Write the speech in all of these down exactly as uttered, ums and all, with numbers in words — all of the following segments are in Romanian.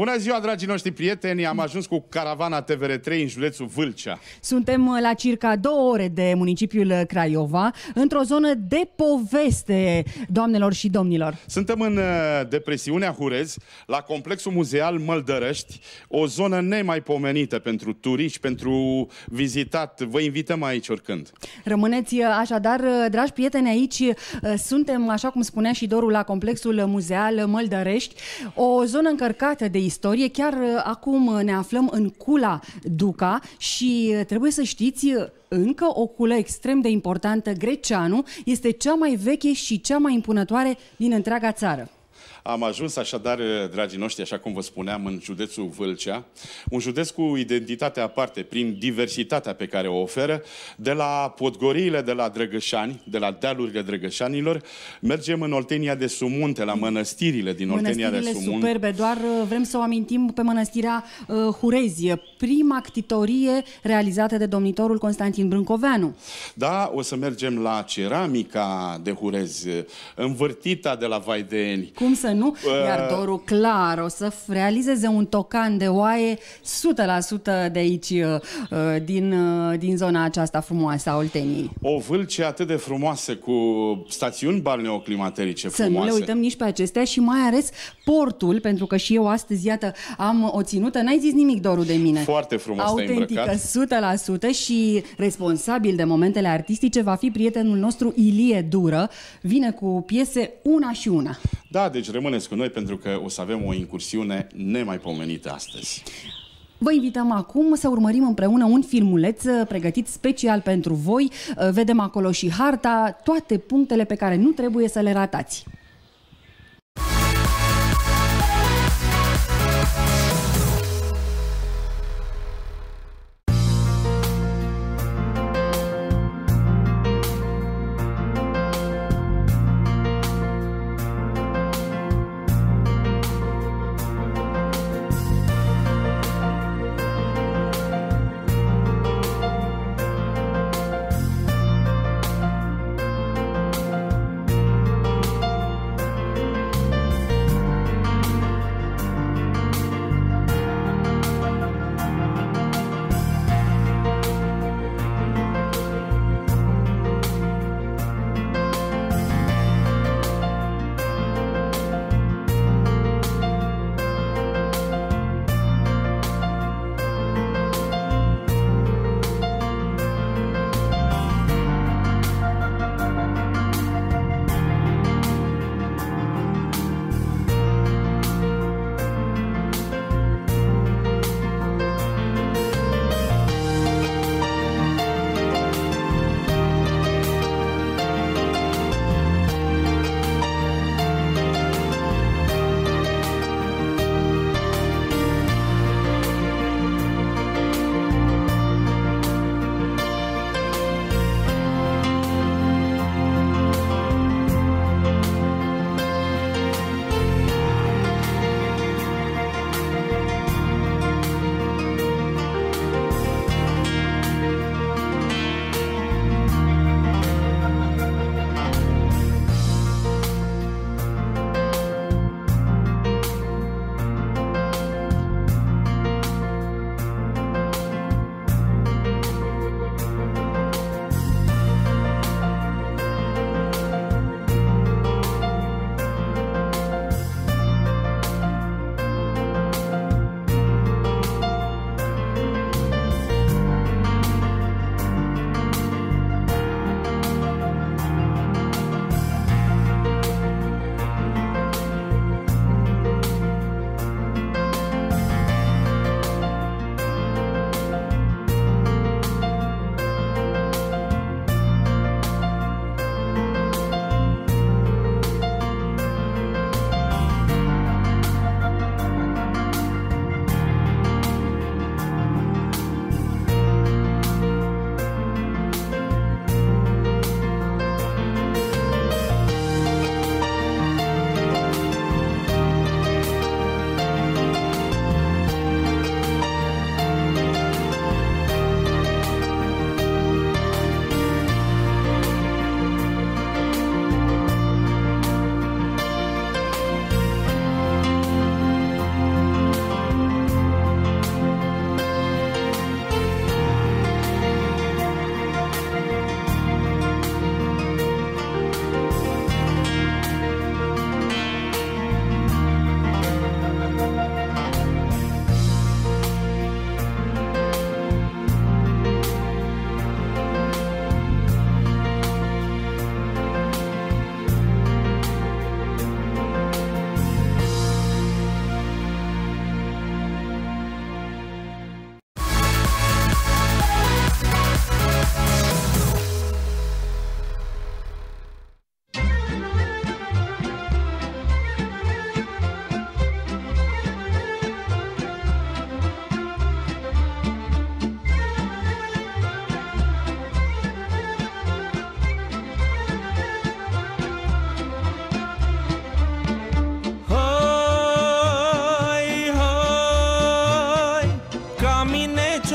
Bună ziua, dragii noștri prieteni! Am ajuns cu caravana T V R trei în județul Vâlcea. Suntem la circa două ore de municipiul Craiova, într-o zonă de poveste, doamnelor și domnilor. Suntem în depresiunea Hurez, la complexul muzeal Măldărăști, o zonă nemaipomenită pentru turiști, pentru vizitat. Vă invităm aici oricând. Rămâneți așadar, dragi prieteni, aici suntem, așa cum spunea și Doru, la complexul muzeal Măldărăști, o zonă încărcată de istorie. Chiar acum ne aflăm în Cula Duca și trebuie să știți, încă o culă extrem de importantă, Greceanu, este cea mai veche și cea mai impunătoare din întreaga țară. Am ajuns așadar, dragii noștri, așa cum vă spuneam, în județul Vâlcea, un județ cu identitate aparte, prin diversitatea pe care o oferă, de la Podgoriile de la Drăgășani, de la dealurile Drăgășanilor, mergem în Oltenia de Sumunte, la mănăstirile din Oltenia de Sumunte. Superbe, doar vrem să o amintim pe mănăstirea uh, Hurezi, prima ctitorie realizată de domnitorul Constantin Brâncoveanu. Da, o să mergem la ceramica de Hurezi, învârtita de la Vaideeni. Cum să nu? Iar Doru, clar, o să realizeze un tocan de oaie o sută la sută de aici, din, din zona aceasta frumoasă a Olteniei. O Vâlcea atât de frumoasă, cu stațiuni balneoclimaterice frumoase. Să nu le uităm nici pe acestea și mai ales portul, pentru că și eu astăzi, iată, am o ținută. N-ai zis nimic, Doru, de mine. Foarte frumos te-ai îmbrăcat. Autentică, o sută la sută, și responsabil de momentele artistice va fi prietenul nostru Ilie Dură. Vine cu piese una și una. Da, deci rămâneți cu noi pentru că o să avem o incursiune nemaipomenită astăzi. Vă invităm acum să urmărim împreună un filmuleț pregătit special pentru voi. Vedem acolo și harta, toate punctele pe care nu trebuie să le ratați.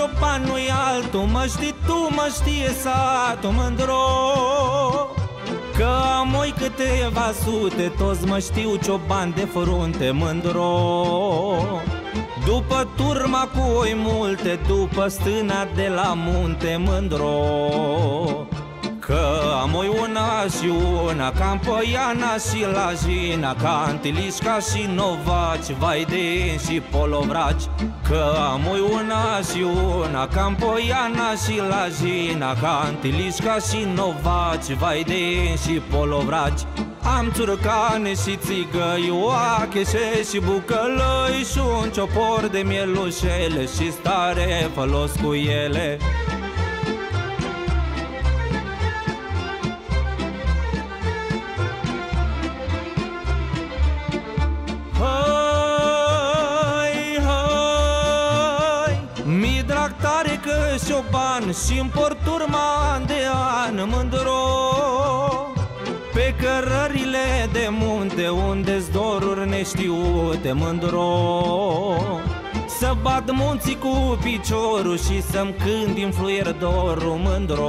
cioban nu-i altul, mă știi tu, mă știe satul, mândro. Că am oi câteva sute, toți mă știu cioban de frunte, mândro. După turma cu oi multe, după stâna de la munte, mândro. Că am oi una și una, ca-n Poiana și la Jina, ca Antilișca și Novaci, vai de ei și Polovraci. Că am oi una și una, ca-n Poiana și la Jina, ca Antilișca și Novaci, vai de ei și Polovraci. Am țurcane și țigăi, oacheșe și bucălăi, și un ciopor de mielușele, și stare fălos cu ele. Șoban și-mi port urma an de an, mândro. Pe cărările de munte, unde-s doruri neștiute, mândro. Să bat munții cu piciorul și să-mi cânt din fluier dorul, mândro.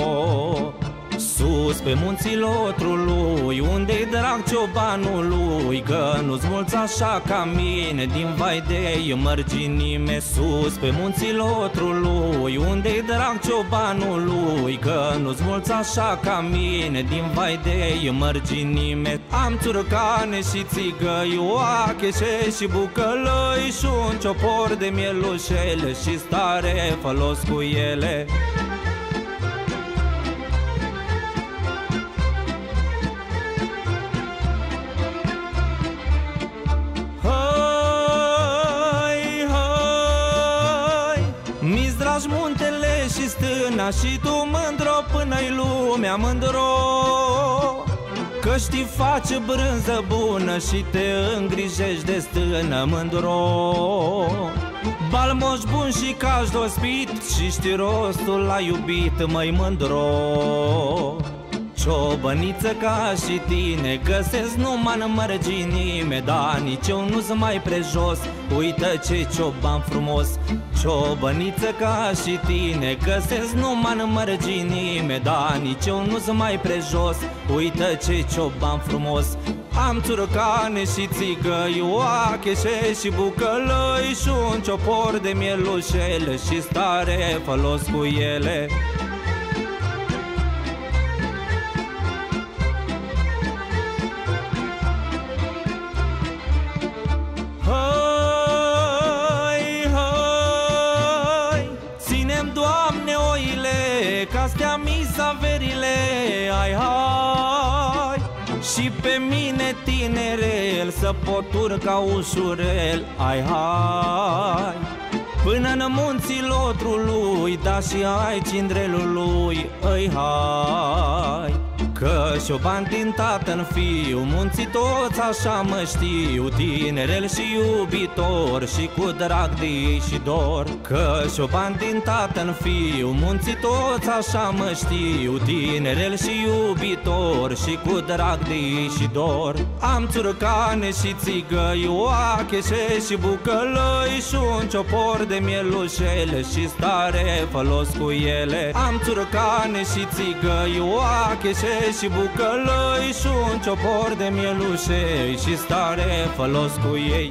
Sus pe munții Lotrului, unde-i drag ciobanului, că nu-ți mulți așa ca mine, din vai de mărginime. Sus pe munții Lotrului, unde-i drag ciobanului, că nu-ți mulți așa ca mine, din vai de mărginime. Am țurcane și țigăi, oacheșe și bucălăi, și un ciopor de mielușele, și stare fălos cu ele. Muntele și stâna, și tu, mândro, până-i lumea, mândro. Că știi face brânză bună și te îngrijești de stână, mândro. Balmoș bun și caș dospit, și știi rostul la iubit, măi, mândro. Ciobăniță ca și tine găsesc numai în mărginime, dar nici eu nu-s mai prejos, uită ce cioban frumos. Ciobăniță ca și tine găsesc numai în mărginime, dar nici eu nu-s mai prejos, uită ce cioban frumos. Am țurcane și țigăi, oacheșe și bucălăi, și un ciopor de mielușele, și stare fălos cu ele. Ca-stea misaverile, ai, hai. Și pe mine tinerel, să pot urca ușurel, ai, hai. Până în munții Lotrului, da și ai Cindrelului, ai, hai. Că șoban din tată-n fiu, munții toți așa mă știu, tinerel și iubitor, și cu drag de ei și dor. Că șoban din tată-n fiu, munții toți așa mă știu, tinerel și iubitor, și cu drag de ei și dor. Am țurcane și țigăi, oacheșe și bucălăi, și un ciopor de mielușele, și stare fălos cu ele. Am țurcane și țigăi, oacheșe și bucălăi, și un ciopor de mielușei, și stare fălos cu ei.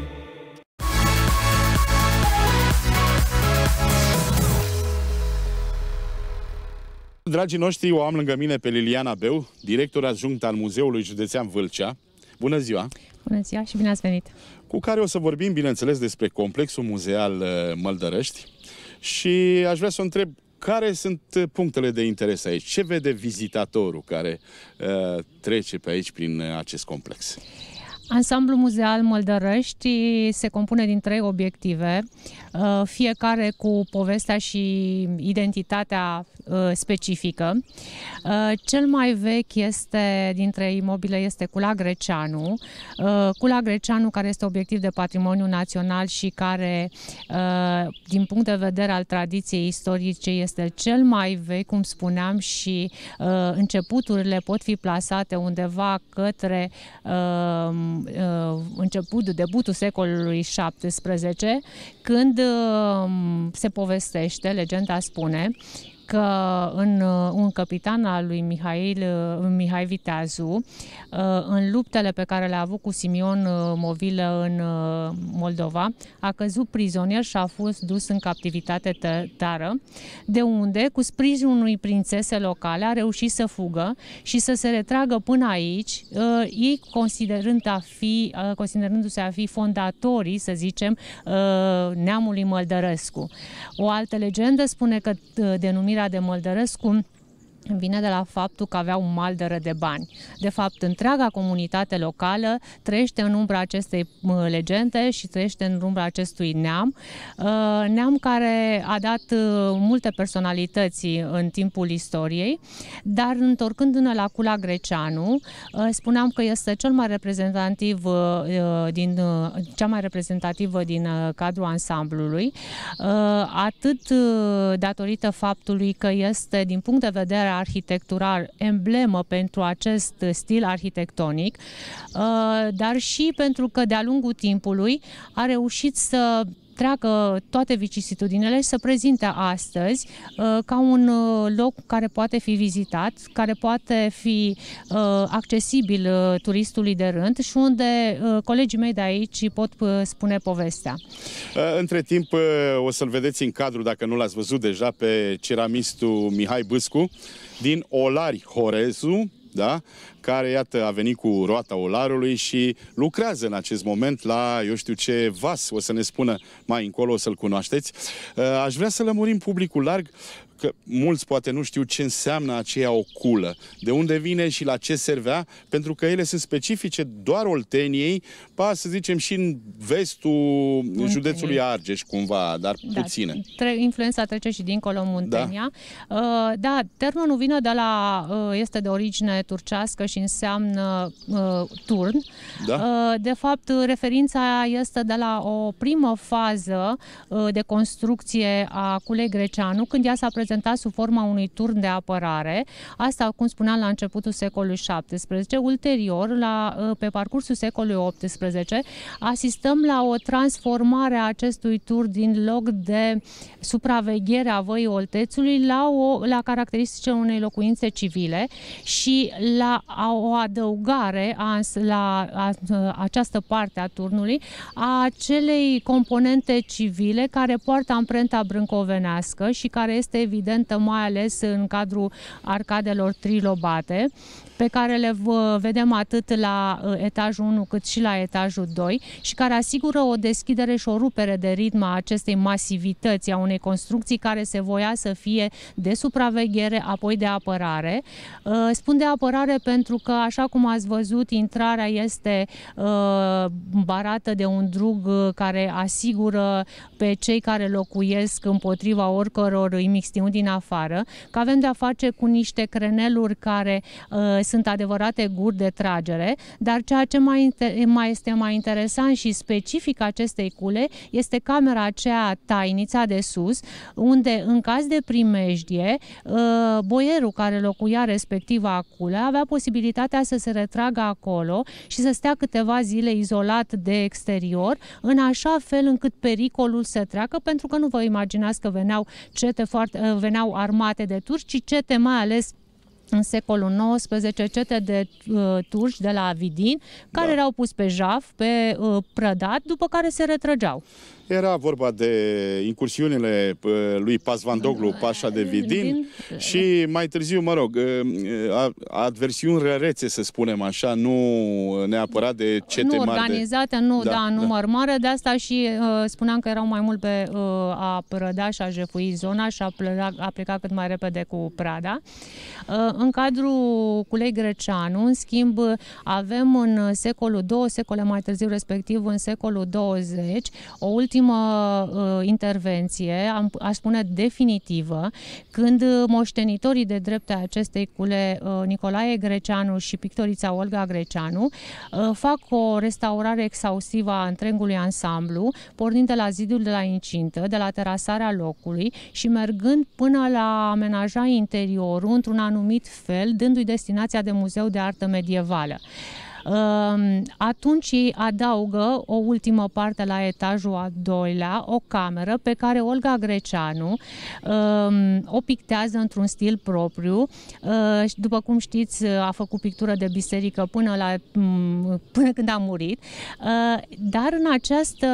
Dragii noștri, o am lângă mine pe Liliana Beu, director adjunct al Muzeului Județean Vâlcea. Bună ziua! Bună ziua și bine ați venit! Cu care o să vorbim, bineînțeles, despre complexul muzeal Măldărești, și aș vrea să o întreb care sunt punctele de interes aici. Ce vede vizitatorul care uh, trece pe aici prin acest complex? Ansamblul muzeal Măldărești se compune din trei obiective, fiecare cu povestea și identitatea specifică. Cel mai vechi este, dintre imobile este Cula Greceanu. Cula Greceanu, care este obiectiv de patrimoniu național și care, din punct de vedere al tradiției istorice, este cel mai vechi, cum spuneam, și începuturile pot fi plasate undeva către început, debutul secolului șaptesprezece, când se povestește, legenda spune, că în, un capitan al lui Mihail, Mihai Viteazu, în luptele pe care le-a avut cu Simion Movilă în Moldova, a căzut prizonier și a fost dus în captivitate tătară, de unde, cu sprijinul unui prințese locale, a reușit să fugă și să se retragă până aici, ei considerând a fi, considerându-se a fi fondatorii, să zicem, neamului Măldărescu. O altă legendă spune că denumirea de Măldărescu vine de la faptul că avea un maldără de bani. De fapt, întreaga comunitate locală trăiește în umbra acestei legende și trăiește în umbra acestui neam. Neam care a dat multe personalități în timpul istoriei, dar întorcându-ne la Cula Greceanu, spuneam că este cel mai reprezentativ din, cea mai reprezentativă din cadrul ansamblului, atât datorită faptului că este, din punct de vedere arhitectural, emblemă pentru acest stil arhitectonic, dar și pentru că de-a lungul timpului a reușit să treacă toate vicisitudinile și să prezinte astăzi uh, ca un uh, loc care poate fi vizitat, care poate fi uh, accesibil uh, turistului de rând și unde uh, colegii mei de aici pot uh, spune povestea. Uh, între timp uh, o să-l vedeți în cadru, dacă nu l-ați văzut deja, pe ceramistul Mihai Bâscu din Olari Horezu, da? Care, iată, a venit cu roata olarului și lucrează în acest moment la, eu știu ce, vas, o să ne spună mai încolo, o să-l cunoașteți. Aș vrea să lămurim publicul larg, că mulți poate nu știu ce înseamnă aceea o culă, de unde vine și la ce servea, pentru că ele sunt specifice doar Olteniei, pa, să zicem, și în vestul Muntenia, județului Argeș, cumva, dar da, puține. Tre influența trece și dincolo în Muntenia. Da, uh, da, termenul vine de la, uh, este de origine turcească și înseamnă uh, turn. Da. Uh, de fapt, referința este de la o primă fază uh, de construcție a Culei Greceanu, când ea s-a prezentat sub forma unui turn de apărare. Asta, cum spuneam, la începutul secolului șaptesprezece. Ulterior, la, pe parcursul secolului optsprezece, asistăm la o transformare a acestui turn din loc de supraveghere a Văii Oltețului la, o, la caracteristice unei locuințe civile și la a, o adăugare a, la a, a, această parte a turnului a acelei componente civile care poartă amprenta brâncovenească și care este evidentă mai ales în cadrul arcadelor trilobate, pe care le vedem atât la etajul unu cât și la etajul doi și care asigură o deschidere și o rupere de ritm a acestei masivități a unei construcții care se voia să fie de supraveghere, apoi de apărare. Spun de apărare pentru că, așa cum ați văzut, intrarea este barată de un drug care asigură pe cei care locuiesc împotriva oricăror imixtiuni din afară, că avem de-a face cu niște creneluri care sunt adevărate guri de tragere, dar ceea ce mai, mai este mai interesant și specific acestei cule este camera aceea, tainița de sus, unde în caz de primejdie, boierul care locuia respectiva culă avea posibilitatea să se retragă acolo și să stea câteva zile izolat de exterior, în așa fel încât pericolul să treacă, pentru că nu vă imaginați că veneau cete foarte, veneau armate de turci, ci cete mai ales în secolul nouăsprezece, cete de uh, turci de la Vidin, care da. erau pus pe jaf, pe uh, prădat, după care se retrăgeau. Era vorba de incursiunile lui Pazvandoglu, pașa de Vidin, Din... și mai târziu, mă rog, adversiuni rărețe, să spunem așa, nu neapărat de cete nu mari. Organizate, de... nu, da, da, număr da. mare, de asta și uh, spuneam că erau mai mult pe uh, a prăda și a jefui zona și a, pleca, a pleca cât mai repede cu prada. Uh, în cadrul Culei Greceanu, în schimb, avem în secolul doi, secole mai târziu, respectiv în secolul douăzeci, o ultimă ultimă uh, intervenție, am, aș spune definitivă, când moștenitorii de drept a acestei cule, uh, Nicolae Greceanu și pictorița Olga Greceanu, uh, fac o restaurare exhaustivă a întregului ansamblu, pornind de la zidul de la incintă, de la terasarea locului și mergând până la amenaja interiorul într-un anumit fel, dându-i destinația de muzeu de artă medievală. Atunci ei adaugă o ultimă parte la etajul al doilea, o cameră pe care Olga Greceanu o pictează într-un stil propriu. După cum știți, a făcut pictură de biserică până, la, până când a murit, dar în această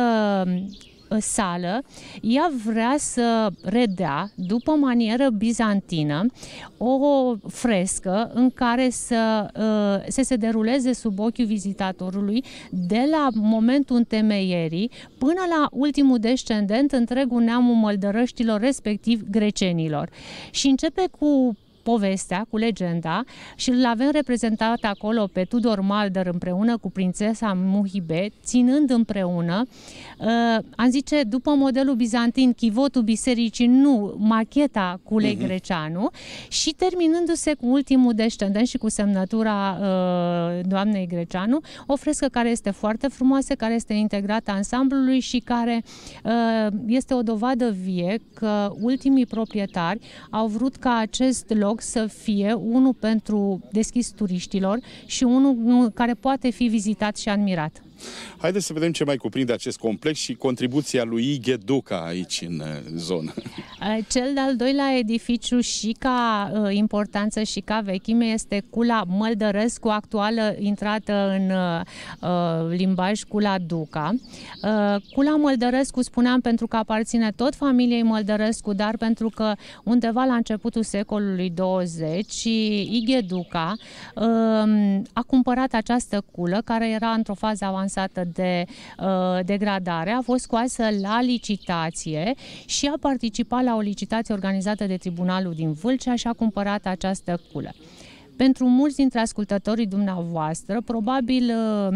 sală, ea vrea să redea, după manieră bizantină, o frescă în care să, să se deruleze sub ochiul vizitatorului de la momentul întemeierii până la ultimul descendent, întregul neamul măldărăștilor, respectiv grecenilor. Și începe cu povestea, cu legenda, și îl avem reprezentat acolo pe Tudor Maldăr împreună cu prințesa Muhibe, ținând împreună, uh, am zice, după modelul bizantin, chivotul bisericii, nu, macheta Culei uh-huh. Greceanu, și terminându-se cu ultimul descendent și cu semnătura uh, doamnei Greceanu, o frescă care este foarte frumoasă, care este integrată ansamblului și care uh, este o dovadă vie că ultimii proprietari au vrut ca acest loc să fie unul pentru deschis turiștilor și unul care poate fi vizitat și admirat. Haideți să vedem ce mai cuprinde acest complex și contribuția lui Ighe Duca aici în zonă. Cel de-al doilea edificiu și ca uh, importanță și ca vechime este Cula Măldărescu, actuală intrată în uh, limbaj Cula Duca. Uh, Cula Măldărescu, spuneam, pentru că aparține tot familiei Măldărescu, dar pentru că undeva la începutul secolului douăzeci Ighe Duca uh, a cumpărat această culă care era într-o fază avansată de uh, degradare, a fost scoasă la licitație și a participat la o licitație organizată de Tribunalul din Vâlcea și a cumpărat această culă. Pentru mulți dintre ascultătorii dumneavoastră, probabil uh,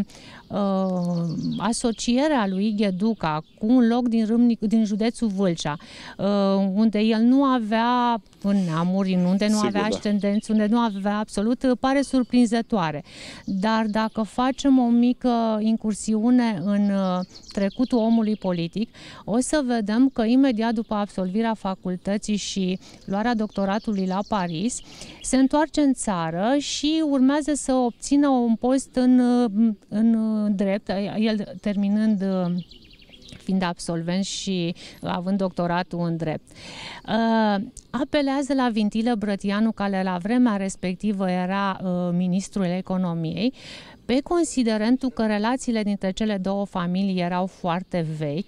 uh, asocierea lui Ighe Duca cu un loc din, Râmnic, din județul Vâlcea, uh, unde el nu avea neamuri, unde nu Sigur, avea da. ascendenți, unde nu avea absolut, pare surprinzătoare. Dar dacă facem o mică incursiune în uh, trecutul omului politic, o să vedem că imediat după absolvirea facultății și luarea doctoratului la Paris, se întoarce în țară și urmează să obțină un post în, în drept, el terminând, fiind absolvent și având doctoratul în drept. Apelează la Vintilă Brătianu, care la vremea respectivă era ministrul economiei, pe considerentul că relațiile dintre cele două familii erau foarte vechi,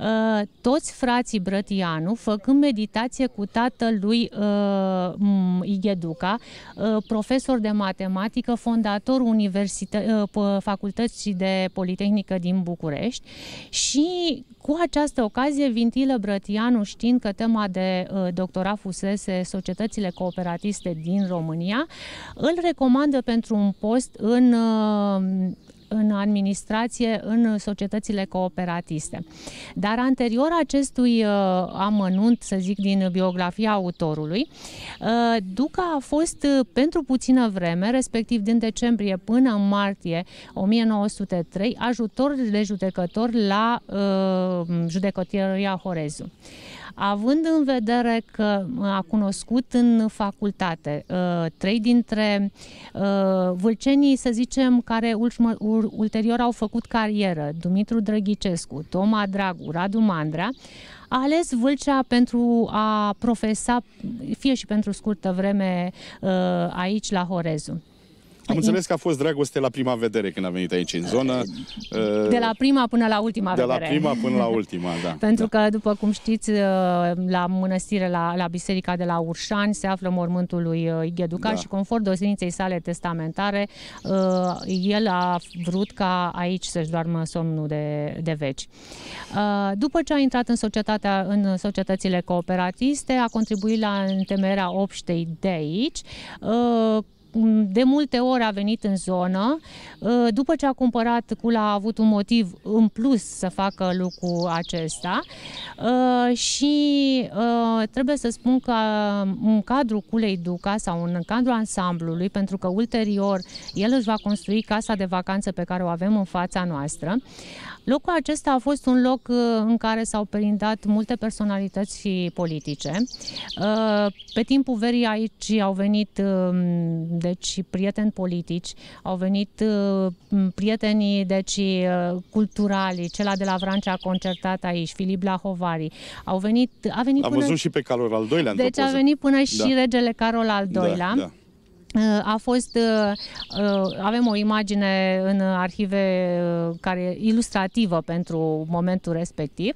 toți frații Brătianu, făcând meditație cu tatălui Ighe Duca, profesor de matematică, fondator Universită- Facultății de Politehnică din București, și cu această ocazie Vintilă Brătianu, știind că tema de doctorat fusese societățile cooperatiste din România, îl recomandă pentru un post în în administrație, în societățile cooperatiste. Dar anterior acestui uh, amănunt, să zic, din biografia autorului, uh, Duca a fost uh, pentru puțină vreme, respectiv din decembrie până în martie o mie nouă sute trei, ajutor de judecător la uh, judecătoria Horezu. Având în vedere că a cunoscut în facultate uh, trei dintre uh, vâlcenii, să zicem, care ultima, ulterior au făcut carieră, Dumitru Drăghicescu, Toma Dragu, Radu Mandrea, a ales Vâlcea pentru a profesa, fie și pentru scurtă vreme, uh, aici la Horezu. Am înțeles că a fost dragoste la prima vedere când a venit aici în zonă. De la prima până la ultima de vedere. De la prima până la ultima, da. Pentru da. că, după cum știți, la mănăstire, la, la biserica de la Urșani, se află mormântul lui Ighe Duca da. și conform dosiniței sale testamentare, el a vrut ca aici să-și doarmă somnul de, de veci. După ce a intrat în, societatea, în societățile cooperatiste, a contribuit la întemeierea obștei de aici. De multe ori a venit în zonă, după ce a cumpărat Cula a avut un motiv în plus să facă lucrul acesta și trebuie să spun că în cadrul Culei Duca sau în cadrul ansamblului, pentru că ulterior el își va construi casa de vacanță pe care o avem în fața noastră, locul acesta a fost un loc în care s-au perindat multe personalități politice. Pe timpul verii aici au venit deci prieteni politici, au venit prietenii deci culturali, cela de la Vrancea a concertat aici, Filip Blahovari, au venit, a venit Am până... văzut și pe Carol al doilea. Deci a venit până și da. regele Carol al doilea. Da, da. A fost, avem o imagine în arhive care ilustrativă pentru momentul respectiv.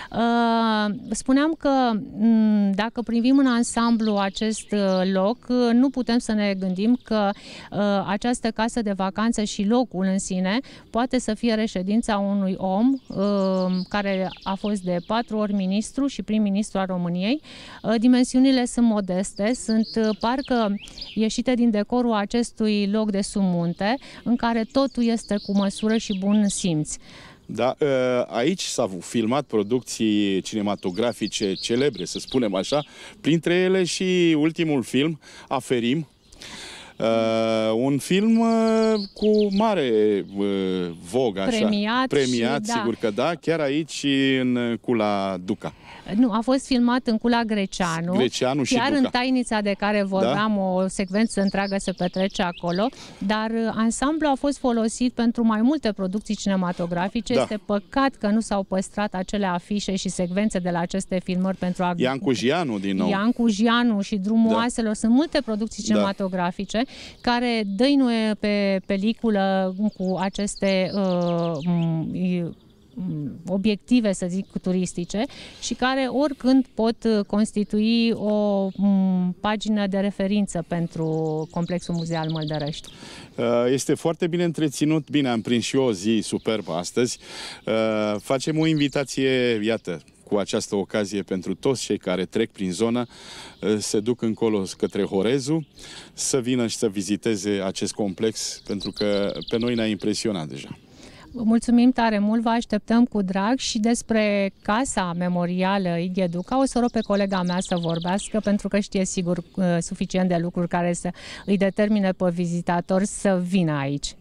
Spuneam că dacă privim în ansamblu acest loc, nu putem să ne gândim că această casă de vacanță și locul în sine poate să fie reședința unui om care a fost de patru ori ministru și prim-ministru al României. Dimensiunile sunt modeste, sunt parcă ieșite din decorul acestui loc de sub munte, în care totul este cu măsură și bun simț. Da, aici s-au filmat producții cinematografice celebre, să spunem așa, printre ele și ultimul film, Aferim, Uh, un film uh, cu mare uh, vogă, așa. Premiat, Premiat și, sigur da. că da, chiar aici în Cula Duca. Nu, a fost filmat în Cula Greceanu, Greceanu și chiar Duca. în Tainița de care vorbeam, da? O secvență întreagă se petrece acolo, dar ansamblu a fost folosit pentru mai multe producții cinematografice. Da. Este păcat că nu s-au păstrat acele afișe și secvențe de la aceste filmări pentru a... Ian Cujianu din nou. Ian Cujianu și Drumul Da. Oaselor. Sunt multe producții cinematografice, da, care dăinuie pe peliculă cu aceste uh, obiective, să zic, turistice și care oricând pot constitui o pagină de referință pentru Complexul Muzeal Măldărești. Este foarte bine întreținut. Bine, am prins și eu o zi superbă astăzi. Facem o invitație, iată, cu această ocazie pentru toți cei care trec prin zonă, se duc încolo către Horezu, să vină și să viziteze acest complex, pentru că pe noi ne-a impresionat deja. Mulțumim tare mult, vă așteptăm cu drag și despre Casa Memorială Ighe Duca o să rog pe colega mea să vorbească, pentru că știe sigur suficient de lucruri care să îi determine pe vizitator să vină aici.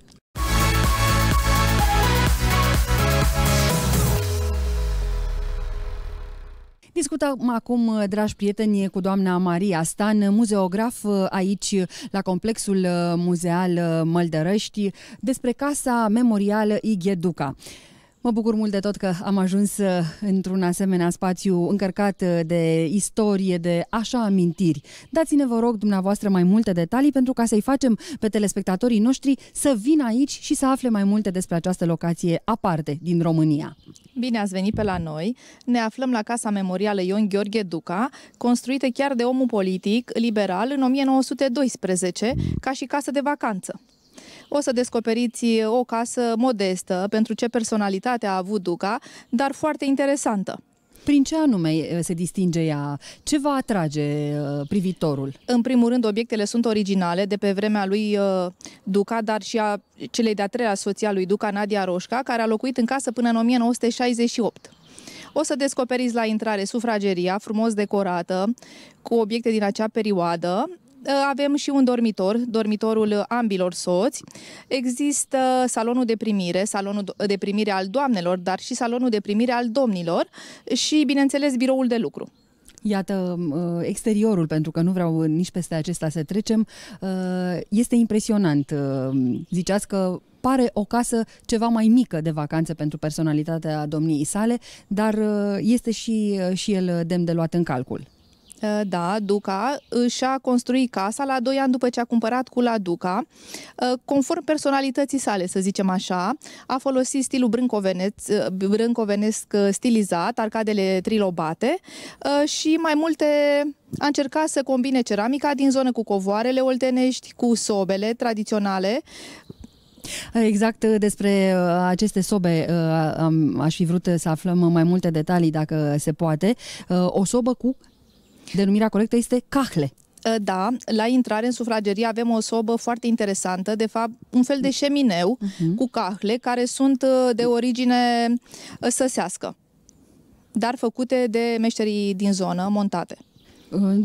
Discutăm acum, dragi prieteni, cu doamna Maria Stan, muzeograf aici la Complexul Muzeal Măldărești, despre Casa Memorială Ighe Duca. Mă bucur mult de tot că am ajuns într-un asemenea spațiu încărcat de istorie, de așa amintiri. Dați-ne, vă rog, dumneavoastră mai multe detalii pentru ca să-i facem pe telespectatorii noștri să vină aici și să afle mai multe despre această locație aparte din România. Bine ați venit pe la noi! Ne aflăm la Casa Memorială Ion Gheorghe Duca, construită chiar de omul politic liberal în o mie nouă sute doisprezece, ca și casă de vacanță. O să descoperiți o casă modestă pentru ce personalitate a avut Duca, dar foarte interesantă. Prin ce anume se distinge ea? Ce va atrage privitorul? În primul rând, obiectele sunt originale de pe vremea lui Duca, dar și a celei de-a treia soție a lui Duca, Nadia Roșca, care a locuit în casă până în o mie nouă sute șaizeci și opt. O să descoperiți la intrare sufrageria, frumos decorată, cu obiecte din acea perioadă. Avem și un dormitor, dormitorul ambilor soți. Există salonul de primire, salonul de primire al doamnelor, dar și salonul de primire al domnilor și, bineînțeles, biroul de lucru. Iată, exteriorul, pentru că nu vreau nici peste acesta să trecem, este impresionant. Ziceați că pare o casă ceva mai mică de vacanță pentru personalitatea domniei sale, dar este și, și el demn de luat în calcul. Da, Duca și-a construit casa la doi ani după ce a cumpărat Cula Duca. Conform personalității sale, să zicem așa, a folosit stilul brâncovenesc, brâncovenesc stilizat, arcadele trilobate și mai multe a încercat să combine ceramica din zonă cu covoarele oltenești, cu sobele tradiționale. Exact despre aceste sobe aș fi vrut să aflăm mai multe detalii, dacă se poate. O sobă cu... Denumirea corectă este cahle. Da, la intrare în sufragerie avem o sobă foarte interesantă, de fapt un fel de șemineu uh-huh. cu cahle care sunt de origine săsească, dar făcute de meșterii din zonă, montate.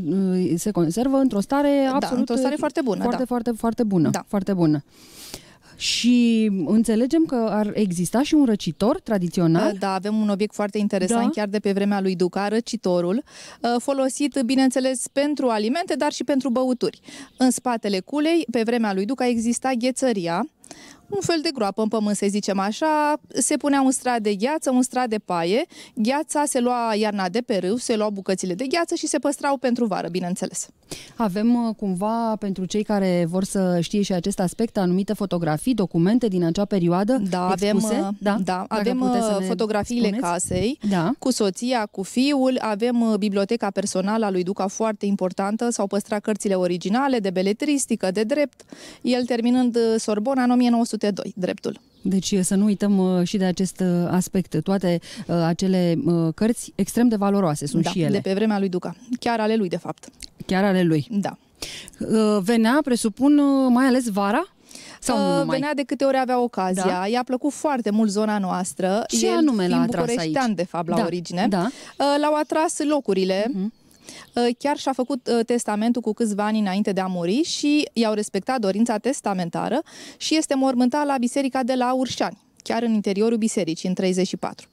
Se conservă într-o stare absolut... Da, într-o stare foarte bună. Foarte, da. foarte, foarte bună. Da. Foarte bună. Și înțelegem că ar exista și un răcitor tradițional? Da, avem un obiect foarte interesant, da? Chiar de pe vremea lui Duca, răcitorul, folosit, bineînțeles, pentru alimente, dar și pentru băuturi. În spatele culei, pe vremea lui Duca, exista ghețăria, un fel de groapă în pământ, să zicem așa, se punea un strat de gheață, un strat de paie, gheața se lua iarna de pe râu, se luau bucățile de gheață și se păstrau pentru vară, bineînțeles. Avem cumva, pentru cei care vor să știe și acest aspect, anumite fotografii, documente din acea perioadă da, expuse? Avem, da, da, avem fotografiile spuneți? casei, da. Cu soția, cu fiul, avem biblioteca personală a lui Duca foarte importantă, s-au păstrat cărțile originale de beletristică, de drept, el terminând Sorbona în o mie nouă sute doi, dreptul. Deci să nu uităm și de acest aspect. Toate acele cărți extrem de valoroase sunt da, și ele. De pe vremea lui Duca. Chiar ale lui, de fapt. Chiar ale lui. Da. Venea, presupun, mai ales vara? Sau nu numai? Venea de câte ori avea ocazia. Da. I-a plăcut foarte mult zona noastră. Ce El, anume l-a fiind atras aici? de fapt, la da. origine. Da. L-au atras locurile. Uh-huh. Chiar și-a făcut testamentul cu câțiva ani înainte de a muri și i-au respectat dorința testamentară și este mormântat la biserica de la Urșani, chiar în interiorul bisericii, în treizeci și patru.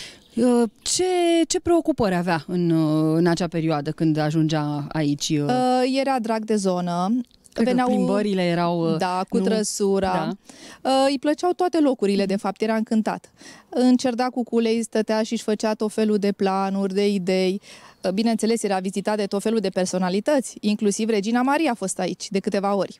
Ce, ce preocupări avea în, în acea perioadă când ajungea aici? Era drag de zonă. Cred Veneau, că plimbările erau... Da, cu nu, trăsura. Da. Îi plăceau toate locurile, de fapt, era încântat. În cerdacul culei stătea și își făcea tot felul de planuri, de idei. Bineînțeles, era vizitat de tot felul de personalități, inclusiv Regina Maria a fost aici de câteva ori.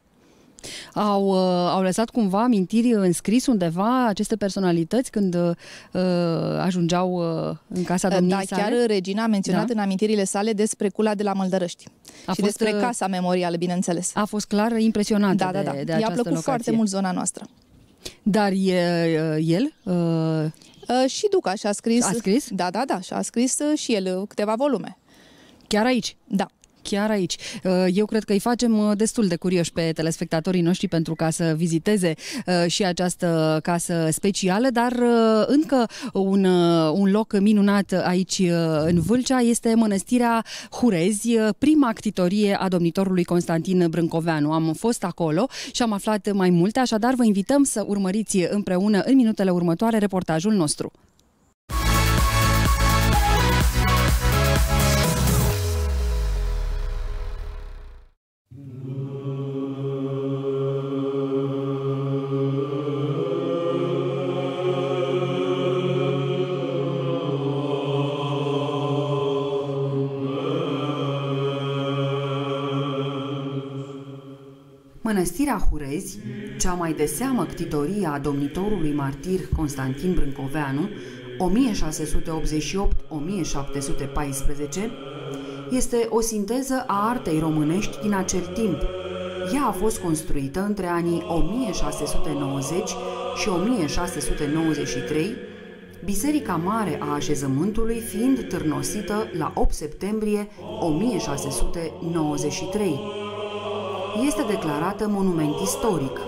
Au, au lăsat cumva amintiri înscris undeva aceste personalități când uh, ajungeau uh, în casa domniei da, sale? Da, chiar Regina a menționat da? în amintirile sale despre cula de la Măldărăști a și fost, despre casa memorială, bineînțeles. A fost clar impresionată da, da, da. de, de I-a această plăcut locație. foarte mult zona noastră. Dar e, el... Uh... Uh, și Duca și-a scris... A scris? Da, da, da, și-a scris și el câteva volume. Chiar aici? Da. Chiar aici. Eu cred că îi facem destul de curioși pe telespectatorii noștri pentru ca să viziteze și această casă specială, dar încă un, un loc minunat aici în Vâlcea este Mănăstirea Hurezi, prima ctitorie a domnitorului Constantin Brâncoveanu. Am fost acolo și am aflat mai multe, așadar vă invităm să urmăriți împreună în minutele următoare reportajul nostru. Mănăstirea Hurezi, cea mai de seamă ctitorie a domnitorului martir Constantin Brâncoveanu, o mie șase sute optzeci și opt - o mie șapte sute paisprezece, este o sinteză a artei românești din acel timp. Ea a fost construită între anii o mie șase sute nouăzeci și o mie șase sute nouăzeci și trei, Biserica Mare a Așezământului fiind târnosită la opt septembrie o mie șase sute nouăzeci și trei. Este declarată monument istoric.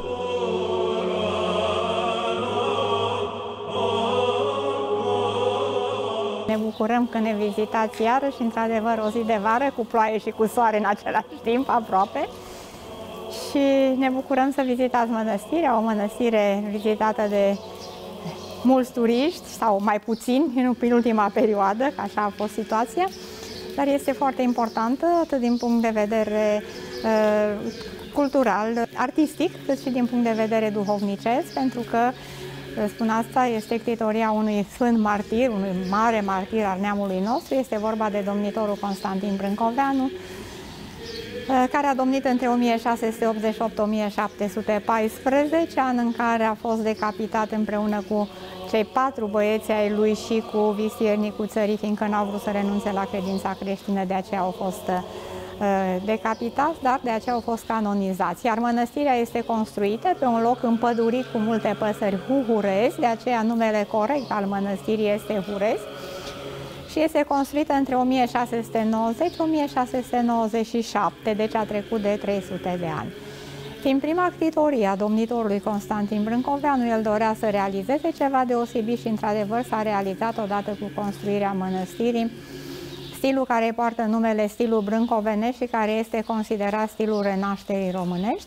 Ne bucurăm că ne vizitați iarăși, într-adevăr, o zi de vară, cu ploaie și cu soare în același timp, aproape. Și ne bucurăm să vizitați mănăstirea, o mănăstire vizitată de mulți turiști, sau mai puțini, în ultima perioadă, că așa a fost situația, dar este foarte importantă, atât din punct de vedere uh, cultural, artistic, cât și din punct de vedere duhovnicesc, pentru că, spun asta, este ctitoria unui sfânt martir, unui mare martir al neamului nostru, este vorba de domnitorul Constantin Brâncoveanu, care a domnit între o mie șase sute optzeci și opt - o mie șapte sute paisprezece, an în care a fost decapitat împreună cu cei patru băieți ai lui și cu vistiernicul țării, fiindcă n-au vrut să renunțe la credința creștină, de aceea au fost decapitați, dar de aceea au fost canonizați. Iar mănăstirea este construită pe un loc împădurit cu multe păsări, Hurezi, de aceea numele corect al mănăstirii este Hurezi, și este construită între o mie șase sute nouăzeci - o mie șase sute nouăzeci și șapte, deci a trecut de trei sute de ani. Fiind prima ctitorie a domnitorului Constantin Brâncoveanu, el dorea să realizeze ceva deosebit și, într-adevăr, s-a realizat odată cu construirea mănăstirii, stilul care poartă numele stilul brâncovenești și care este considerat stilul renașterii românești.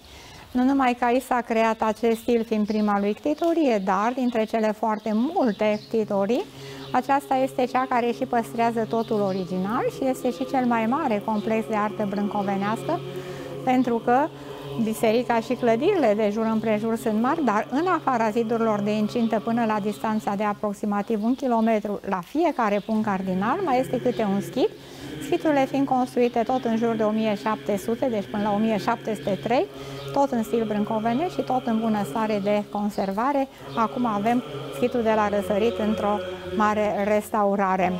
Nu numai că aici s-a creat acest stil fiind prima lui ctitorie, dar dintre cele foarte multe ctitorii, aceasta este cea care și păstrează totul original și este și cel mai mare complex de artă brâncovenească, pentru că biserica și clădirile de jur împrejur sunt mari, dar în afara zidurilor de incintă până la distanța de aproximativ un kilometru la fiecare punct cardinal mai este câte un schid, schiturile fiind construite tot în jur de o mie șapte sute, deci până la o mie șapte sute trei, tot în stil brâncovenesc și tot în bună stare de conservare. Acum avem schitul de la Răsărit într-o mare restaurare.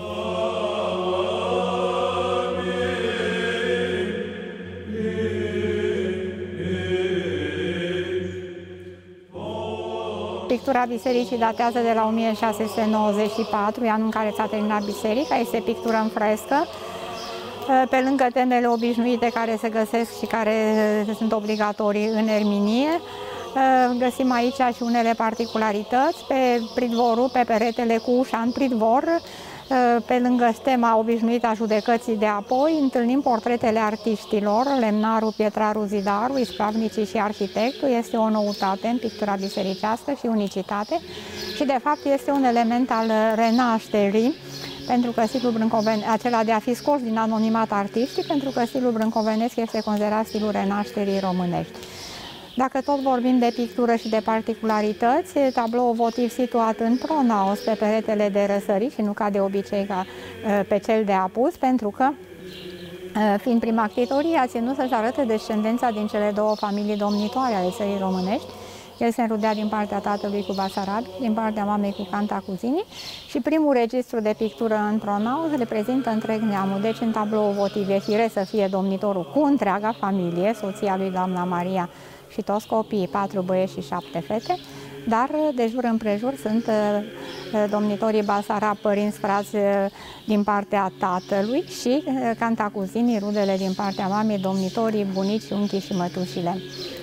Pictura bisericii datează de la o mie șase sute nouăzeci și patru, anul în care s-a terminat biserica. Este pictură în frescă, pe lângă temele obișnuite care se găsesc și care sunt obligatorii în erminie. Găsim aici și unele particularități, pe pridvorul, pe peretele cu ușa în pridvor, pe lângă stema obișnuită a judecății de apoi, întâlnim portretele artiștilor, lemnarul, pietrarul, zidarul, ispravnicii și arhitectul. Este o noutate în pictura bisericească și unicitate și de fapt este un element al renașterii, pentru că stilul brâncovenesc, acela de a fi scos din anonimat artistic, pentru că stilul brâncovenesc este considerat stilul renașterii românești. Dacă tot vorbim de pictură și de particularități, tabloul votiv situat în pronaos pe peretele de Răsărit și nu ca de obicei ca pe cel de apus, pentru că, fiind prima ctitorie, a ținut să-și arate descendența din cele două familii domnitoare ale țării românești. El se înrudea din partea tatălui cu Basarabi, din partea mamei cu Cantacuzini și primul registru de pictură în pronaos reprezintă întreg neamul. Deci în tabloul votiv e firesc să fie domnitorul cu întreaga familie, soția lui doamna Maria și toți copiii, patru băieți și șapte fete, dar de jur împrejur sunt domnitorii Basarab, părinți frați din partea tatălui și Cantacuzinii, rudele din partea mamei, domnitorii, bunicii, unchii și mătușile.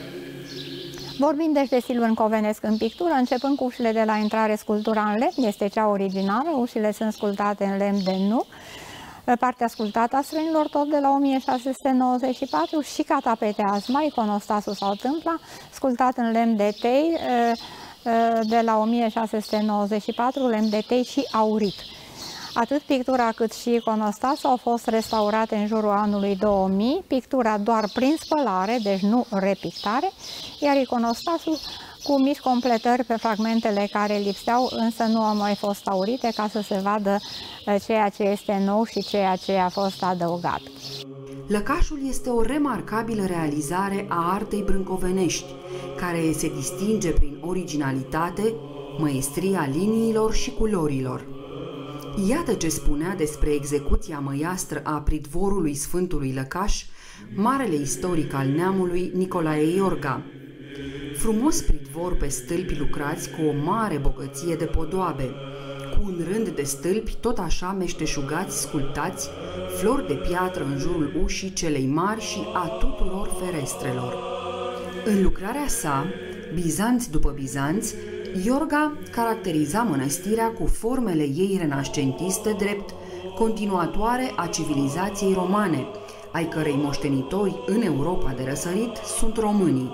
Vorbim deci de stil brâncovenesc în pictură, începând cu ușile de la intrare, sculptura în lemn este cea originală, ușile sunt sculptate în lemn de nu, partea sculptată a străinilor tot de la o mie șase sute nouăzeci și patru și catapete asma, iconostasul sau tâmpla, sculptat în lemn de tei de la o mie șase sute nouăzeci și patru, lemn de tei și aurit. Atât pictura cât și iconostasul au fost restaurate în jurul anului două mii, pictura doar prin spălare, deci nu repictare, iar iconostasul cu mici completări pe fragmentele care lipseau, însă nu au mai fost aurite ca să se vadă ceea ce este nou și ceea ce a fost adăugat. Lăcașul este o remarcabilă realizare a artei brâncovenești, care se distinge prin originalitate, măestria liniilor și culorilor. Iată ce spunea despre execuția măiastră a pridvorului Sfântului Lăcaș, marele istoric al neamului Nicolae Iorga. Frumos pridvor pe stâlpi lucrați cu o mare bogăție de podoabe, cu un rând de stâlpi tot așa meșteșugați, sculptați, flori de piatră în jurul ușii celei mari și a tuturor ferestrelor. În lucrarea sa, bizanț după bizanț, Iorga caracteriza mănăstirea cu formele ei renascentiste drept continuatoare a civilizației romane, ai cărei moștenitori în Europa de Răsărit sunt românii.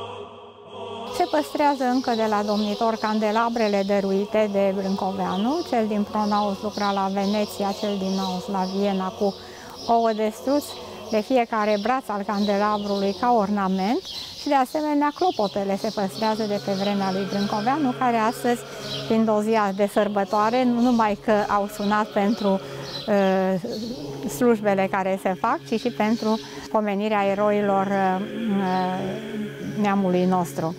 Se păstrează încă de la domnitor candelabrele dăruite de Brâncoveanu, cel din pronaos lucra la Veneția, cel din naos la Viena cu ouă de struț de fiecare braț al candelabrului ca ornament și de asemenea clopotele se păstrează de pe vremea lui Brâncoveanu, care astăzi, fiind o zi de sărbătoare, nu numai că au sunat pentru uh, slujbele care se fac, ci și pentru pomenirea eroilor uh, neamului nostru.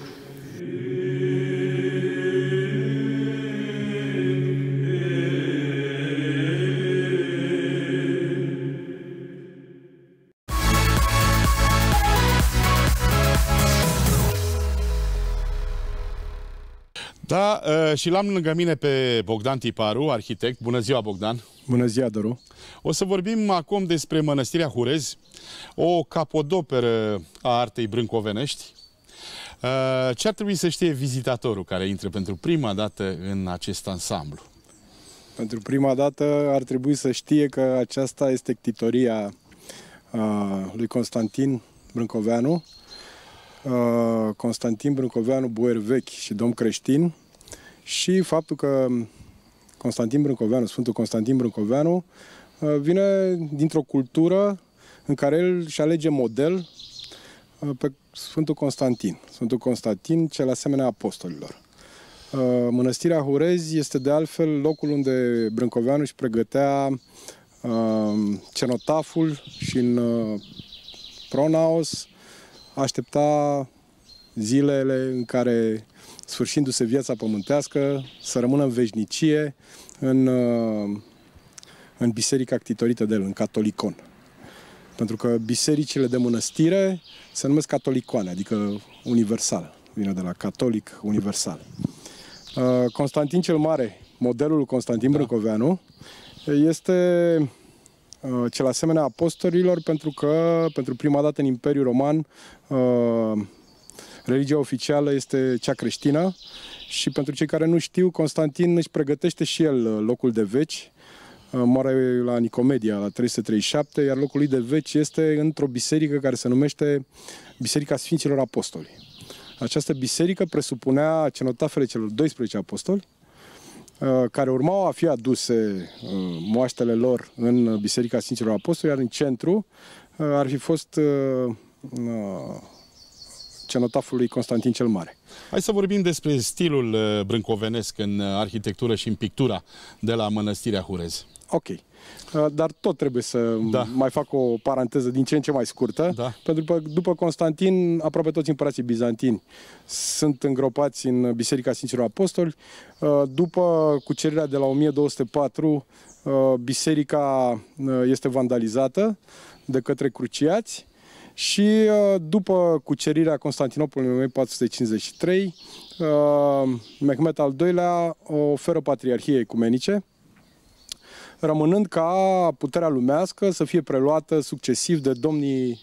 Da, și l-am lângă mine pe Bogdan Tiparu, arhitect. Bună ziua, Bogdan! Bună ziua, Doru! O să vorbim acum despre Mănăstirea Hurezi, o capodoperă a artei brâncovenești. Ce ar trebui să știe vizitatorul care intră pentru prima dată în acest ansamblu? Pentru prima dată ar trebui să știe că aceasta este ctitoria lui Constantin Brâncoveanu, Constantin Brâncoveanu, boier vechi și domn creștin, și faptul că Constantin Brâncoveanu, Sfântul Constantin Brâncoveanu, vine dintr-o cultură în care el își alege model pe Sfântul Constantin. Sfântul Constantin, cel asemenea apostolilor. Mănăstirea Hurezi este de altfel locul unde Brâncoveanu își pregătea cenotaful și în pronaos aștepta zilele în care, sfârșindu-se viața pământească, să rămână în veșnicie în, în biserica ctitorită de el, în catolicon. Pentru că bisericile de mănăstire se numesc catolicoane, adică universal. Vine de la catolic universal. Constantin cel Mare, modelul Constantin da. Brâncoveanu, este cel asemenea apostolilor pentru că, pentru prima dată în Imperiul Roman, religia oficială este cea creștină și pentru cei care nu știu, Constantin își pregătește și el locul de veci. Moare la Nicomedia, la trei sute treizeci și șapte, iar locul lui de veci este într-o biserică care se numește Biserica Sfinților Apostoli. Această biserică presupunea cenotafele celor doisprezece apostoli, care urmau a fi aduse moaștele lor în Biserica Sfinților Apostoli, iar în centru ar fi fost cenotaful lui Constantin cel Mare. Hai să vorbim despre stilul brâncovenesc în arhitectură și în pictura de la Mănăstirea Hurezi. Ok. Dar tot trebuie să da. mai fac o paranteză din ce în ce mai scurtă, da. pentru că după Constantin, aproape toți împărații bizantini sunt îngropați în Biserica Sfinților Apostoli. După cucerirea de la o mie două sute patru, biserica este vandalizată de către cruciați și după cucerirea Constantinopolului în o mie patru sute cincizeci și trei, Mehmet al doilea oferă patriarhiei ecumenice, rămânând ca puterea lumească să fie preluată succesiv de domnii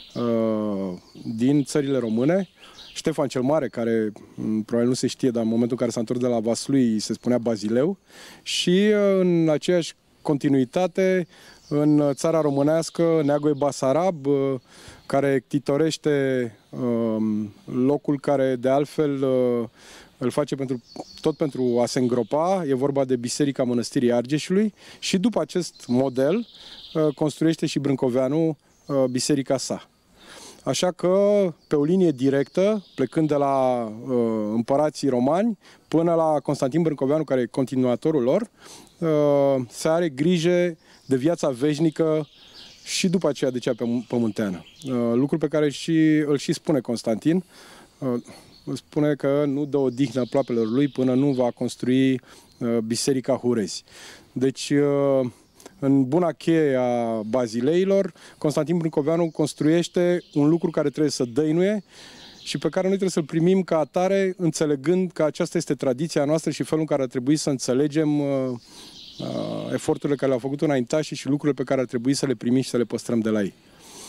uh, din țările române. Ștefan cel Mare, care probabil nu se știe, dar în momentul în care s-a întors de la Vaslui se spunea Bazileu, și uh, în aceeași continuitate în țara românească Neagoe Basarab, uh, care ctitorește uh, locul care de altfel uh, îl face pentru, tot pentru a se îngropa. E vorba de Biserica Mănăstirii Argeșului și după acest model construiește și Brâncoveanu biserica sa. Așa că, pe o linie directă, plecând de la uh, împărații romani până la Constantin Brâncoveanu, care e continuatorul lor, uh, se are grijă de viața veșnică și după aceea de cea pământeană. Uh, lucru pe care și, îl și spune Constantin. Uh, spune că nu dă odihnă aproapelor lui până nu va construi uh, Biserica Hurezi. Deci, uh, în buna cheie a Bazileilor, Constantin Brâncoveanu construiește un lucru care trebuie să dăinuie și pe care noi trebuie să-l primim ca atare, înțelegând că aceasta este tradiția noastră și felul în care ar trebui să înțelegem uh, uh, eforturile care le-au făcut înaintașii și lucrurile pe care ar trebui să le primim și să le păstrăm de la ei.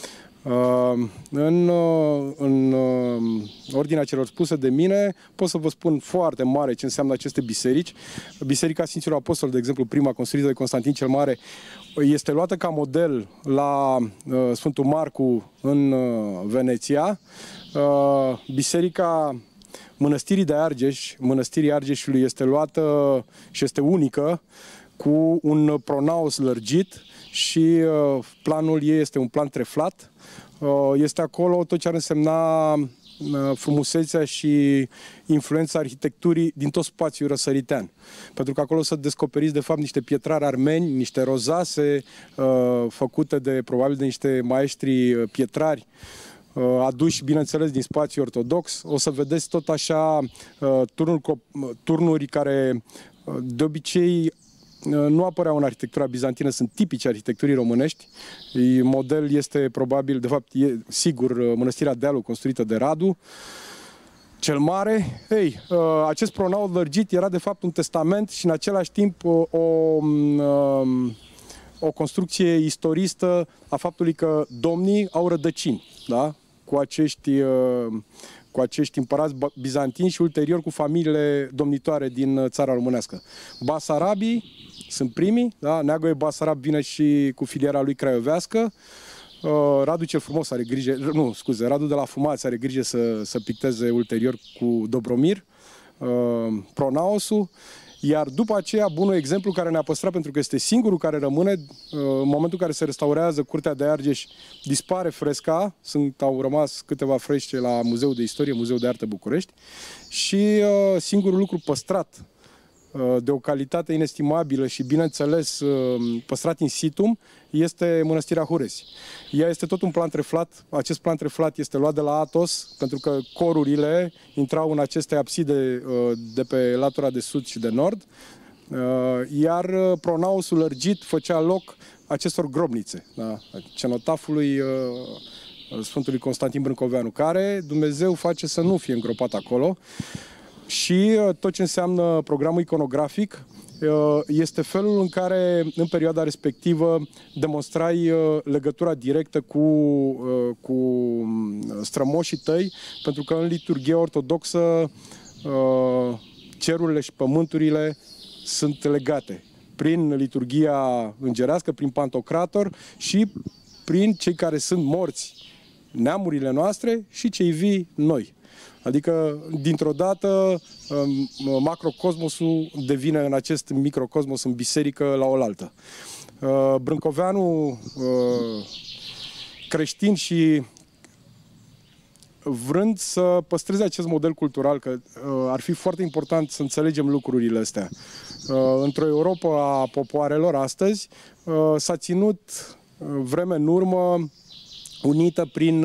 Uh, în, uh, în uh, ordinea celor spuse de mine, pot să vă spun foarte mare ce înseamnă aceste biserici. Biserica Sfinților Apostoli, de exemplu, prima construită de Constantin cel Mare, este luată ca model la uh, Sfântul Marcu în uh, Veneția. Uh, Biserica Mănăstirii de Argeș, Mănăstirii Argeșului, este luată și este unică, cu un pronaos lărgit și uh, planul ei este un plan treflat. Uh, este acolo tot ce ar însemna uh, frumusețea și influența arhitecturii din tot spațiul răsăritean. Pentru că acolo să descoperiți de fapt niște pietrari armeni, niște rozase uh, făcute de probabil de niște maestri uh, pietrari uh, aduși, bineînțeles, din spațiul ortodox. O să vedeți tot așa uh, turnuri, turnuri care uh, de obicei nu apăreau în arhitectura bizantină, sunt tipice arhitecturii românești. Model este probabil, de fapt, e sigur, Mănăstirea Dealul, construită de Radu cel Mare. Ei, acest pronaos lărgit era de fapt un testament și în același timp o, o, o construcție istoristă a faptului că domnii au rădăcini, da? cu acești cu acești împărați bizantini și ulterior cu familiile domnitoare din țara românească. Basarabii sunt primii, da? Neagoe Basarab vine și cu filiera lui craiovească. Radu cel Frumos are grijă, nu, scuze, Radu de la Fumați are grijă să, să picteze ulterior cu Dobromir, Pronaosul. Iar după aceea, bunul exemplu care ne-a păstrat, pentru că este singurul care rămâne, în momentul în care se restaurează Curtea de Argeș, dispare fresca, sunt, au rămas câteva frește la Muzeul de Istorie, Muzeul de Artă București, și singurul lucru păstrat de o calitate inestimabilă și, bineînțeles, păstrat in situ, este Mănăstirea Hurezi. Ea este tot un plan treflat. Acest plan treflat este luat de la Athos, pentru că corurile intrau în aceste abside de pe latura de sud și de nord, iar pronaosul lărgit făcea loc acestor grobnițe, da? Cenotafului Sfântului Constantin Brâncoveanu, care Dumnezeu face să nu fie îngropat acolo. Și tot ce înseamnă programul iconografic este felul în care, în perioada respectivă, demonstrai legătura directă cu, cu strămoșii tăi, pentru că în liturghia ortodoxă cerurile și pământurile sunt legate prin liturghia îngerească, prin Pantocrator și prin cei care sunt morți, neamurile noastre, și cei vii, noi. Adică, dintr-o dată, macrocosmosul devine în acest microcosmos, în biserică, la oaltă. Brâncoveanu, creștin și vrând să păstreze acest model cultural, că ar fi foarte important să înțelegem lucrurile astea. Într-o Europa a popoarelor, astăzi, s-a ținut vreme în urmă unită prin...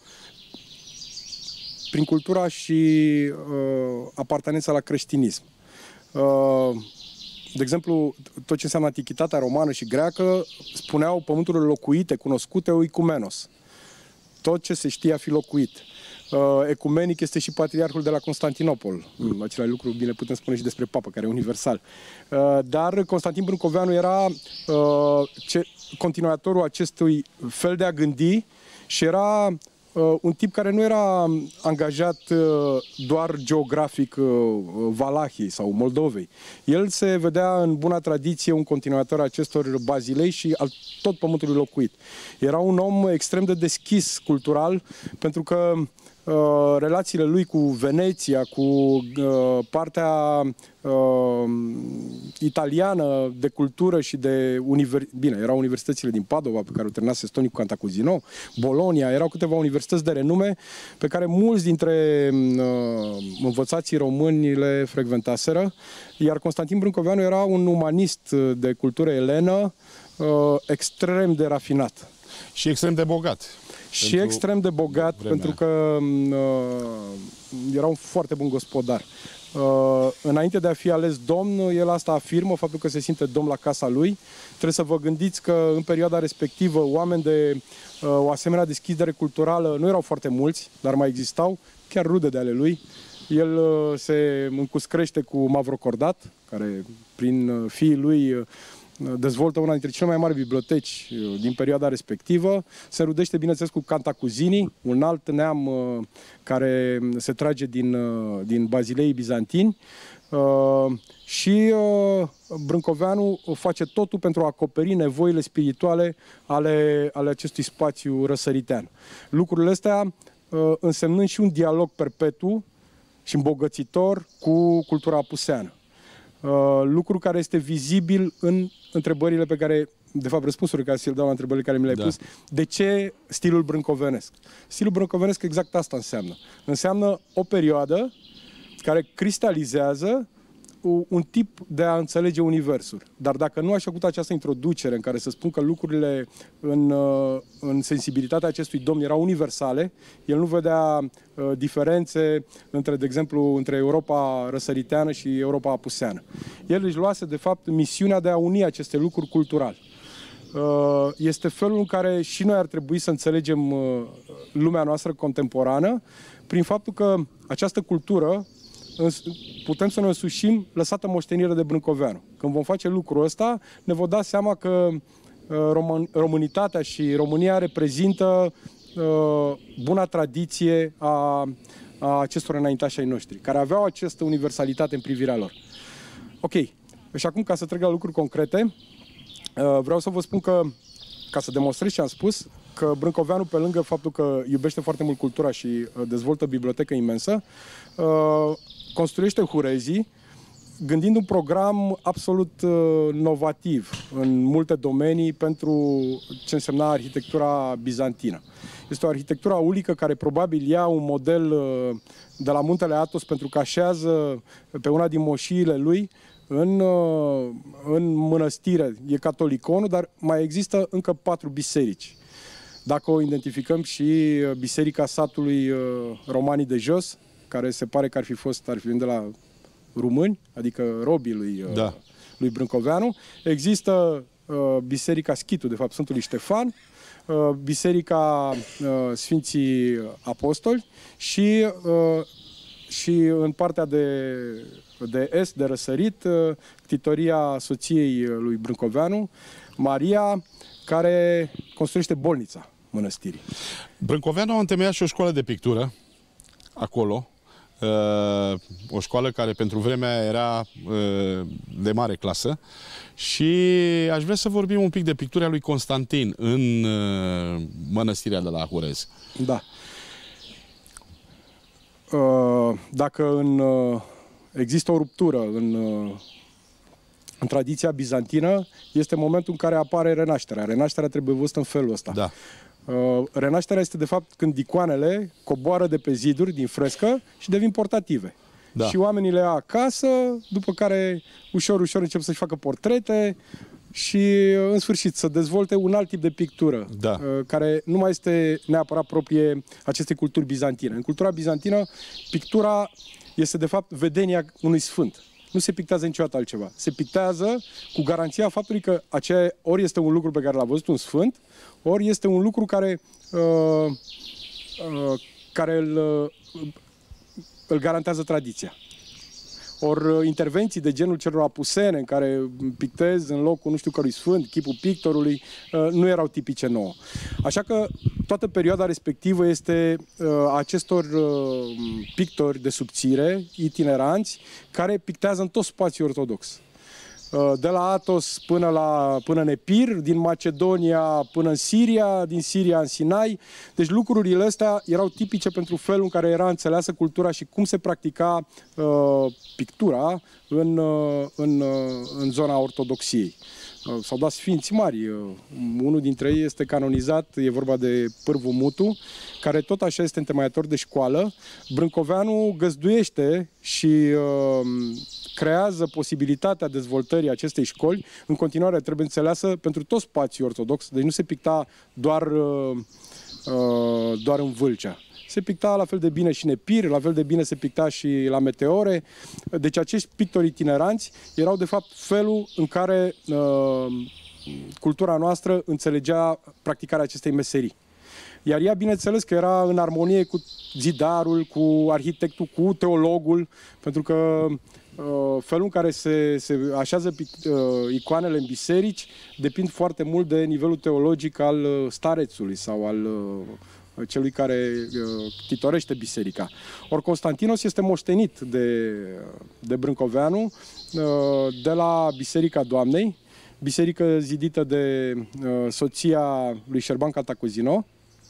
prin cultura și uh, apartenența la creștinism. Uh, de exemplu, tot ce înseamnă antichitatea romană și greacă spuneau pământurile locuite, cunoscute, oikumenos. Tot ce se știe a fi locuit. Uh, ecumenic este și patriarhul de la Constantinopol. Mm, același lucru, bine, putem spune și despre papă, care e universal. Uh, dar Constantin Brâncoveanu era uh, ce, continuatorul acestui fel de a gândi și era Uh, un tip care nu era angajat uh, doar geografic uh, Valahiei sau Moldovei. El se vedea în buna tradiție un continuator acestor bazilei și al tot pământului locuit. Era un om extrem de deschis cultural, pentru că uh, relațiile lui cu Veneția, cu uh, partea uh, italiană de cultură și de universități, bine, erau universitățile din Padova, pe care o terminase Stonicu Cantacuzino, Bologna, erau câteva universități de renume pe care mulți dintre uh, învățații români le frecventaseră, iar Constantin Brâncoveanu era un umanist de cultură elenă, uh, extrem de rafinat. Și extrem de bogat. Și extrem de bogat, vremea. Pentru că uh, era un foarte bun gospodar. Uh, înainte de a fi ales domn, el asta afirmă, faptul că se simte domn la casa lui. Trebuie să vă gândiți că în perioada respectivă oameni de uh, o asemenea deschidere culturală nu erau foarte mulți, dar mai existau, chiar rude de ale lui. El uh, se încuscrește cu Mavrocordat, care prin uh, fiii lui uh, dezvoltă una dintre cele mai mari biblioteci din perioada respectivă. Se rudește, bineînțeles, cu Cantacuzini, un alt neam uh, care se trage din, uh, din bazileii bizantini. Uh, și uh, Brâncoveanu face totul pentru a acoperi nevoile spirituale ale, ale acestui spațiu răsăritean. Lucrurile astea uh, însemnând și un dialog perpetu și îmbogățitor cu cultura apuseană. Uh, lucru care este vizibil în întrebările pe care, de fapt răspunsurile care ți-l dau la întrebările care mi le-ai da. pus. De ce stilul brâncovenesc? Stilul brâncovenesc exact asta înseamnă. Înseamnă o perioadă care cristalizează un tip de a înțelege universul. Dar dacă nu aș făcut această introducere în care să spun că lucrurile în, în sensibilitatea acestui domn erau universale, el nu vedea uh, diferențe între, de exemplu, între Europa răsăriteană și Europa apuseană. El își luase, de fapt, misiunea de a uni aceste lucruri cultural. Uh, este felul în care și noi ar trebui să înțelegem uh, lumea noastră contemporană, prin faptul că această cultură putem să ne însușim lăsată moștenire de Brâncoveanu. Când vom face lucrul ăsta, ne vom da seama că român, românitatea și România reprezintă uh, buna tradiție a, a acestor înaintași ai noștri, care aveau această universalitate în privirea lor. Ok. Și acum, ca să trec la lucruri concrete, uh, vreau să vă spun că, ca să demonstrez ce am spus, că Brâncoveanu, pe lângă faptul că iubește foarte mult cultura și dezvoltă bibliotecă imensă, construiește Hurezii, gândind un program absolut novativ în multe domenii pentru ce însemna arhitectura bizantină. Este o arhitectură aulică care probabil ia un model de la Muntele Athos pentru că așează pe una din moșiile lui în, în mănăstire. E catoliconul, dar mai există încă patru biserici. Dacă o identificăm și biserica satului Romanii de Jos, care se pare că ar fi fost, ar fi venit de la români, adică robii lui, da. lui Brâncoveanu. Există uh, biserica Schitul, de fapt, Sfântului Ștefan, uh, biserica uh, Sfinții Apostoli și, uh, și în partea de, de est, de răsărit, uh, ctitoria soției lui Brâncoveanu, Maria, care construiește bolnița mănăstirii. Brâncoveanu a întemeiat și o școală de pictură acolo. Uh, o școală care pentru vremea era uh, de mare clasă și aș vrea să vorbim un pic de pictura lui Constantin în uh, mănăstirea de la Hurez. Da. Uh, dacă în, uh, există o ruptură în, uh, în tradiția bizantină, este momentul în care apare renașterea. Renașterea trebuie văzută în felul ăsta. Da. Uh, renașterea este de fapt când icoanele coboară de pe ziduri din frescă și devin portative. Da. Și oamenii le ia acasă, după care ușor, ușor încep să-și facă portrete și în sfârșit să dezvolte un alt tip de pictură, da. uh, care nu mai este neapărat proprie acestei culturi bizantine. În cultura bizantină, pictura este de fapt vedenia unui sfânt. Nu se pictează niciodată altceva. Se pictează cu garanția faptului că aceea ori este un lucru pe care l-a văzut un sfânt, ori este un lucru care, uh, uh, care îl, uh, îl garantează tradiția. Ori intervenții de genul celor apusene, în care pictezi în locul nu știu cărui sfânt, chipul pictorului, uh, nu erau tipice nouă. Așa că toată perioada respectivă este uh, acestor uh, pictori de subțire, itineranți, care pictează în tot spațiul ortodox. De la Athos până, la, până în Epir, din Macedonia până în Siria, din Siria în Sinai. Deci lucrurile astea erau tipice pentru felul în care era înțeleasă cultura și cum se practica uh, pictura în, uh, în, uh, în zona ortodoxiei. Uh, s-au dat sfinți mari. Uh, unul dintre ei este canonizat, e vorba de Pârvu Mutu, care tot așa este întemeiator de școală. Brâncoveanu găzduiește și uh, creează posibilitatea dezvoltării acestei școli. În continuare trebuie înțeleasă pentru tot spațiul ortodox, deci nu se picta doar, uh, uh, doar în Vâlcea. Se picta la fel de bine și în Epir, la fel de bine se picta și la Meteore. Deci acești pictori itineranți erau de fapt felul în care uh, cultura noastră înțelegea practicarea acestei meserii. Iar ea, bineînțeles, că era în armonie cu zidarul, cu arhitectul, cu teologul, pentru că uh, felul în care se, se așează uh, icoanele în biserici depind foarte mult de nivelul teologic al uh, starețului sau al uh, celui care uh, titorește biserica. Ori Constantinos este moștenit de, de Brâncoveanu uh, de la Biserica Doamnei, biserică zidită de uh, soția lui Șerban Cantacuzino.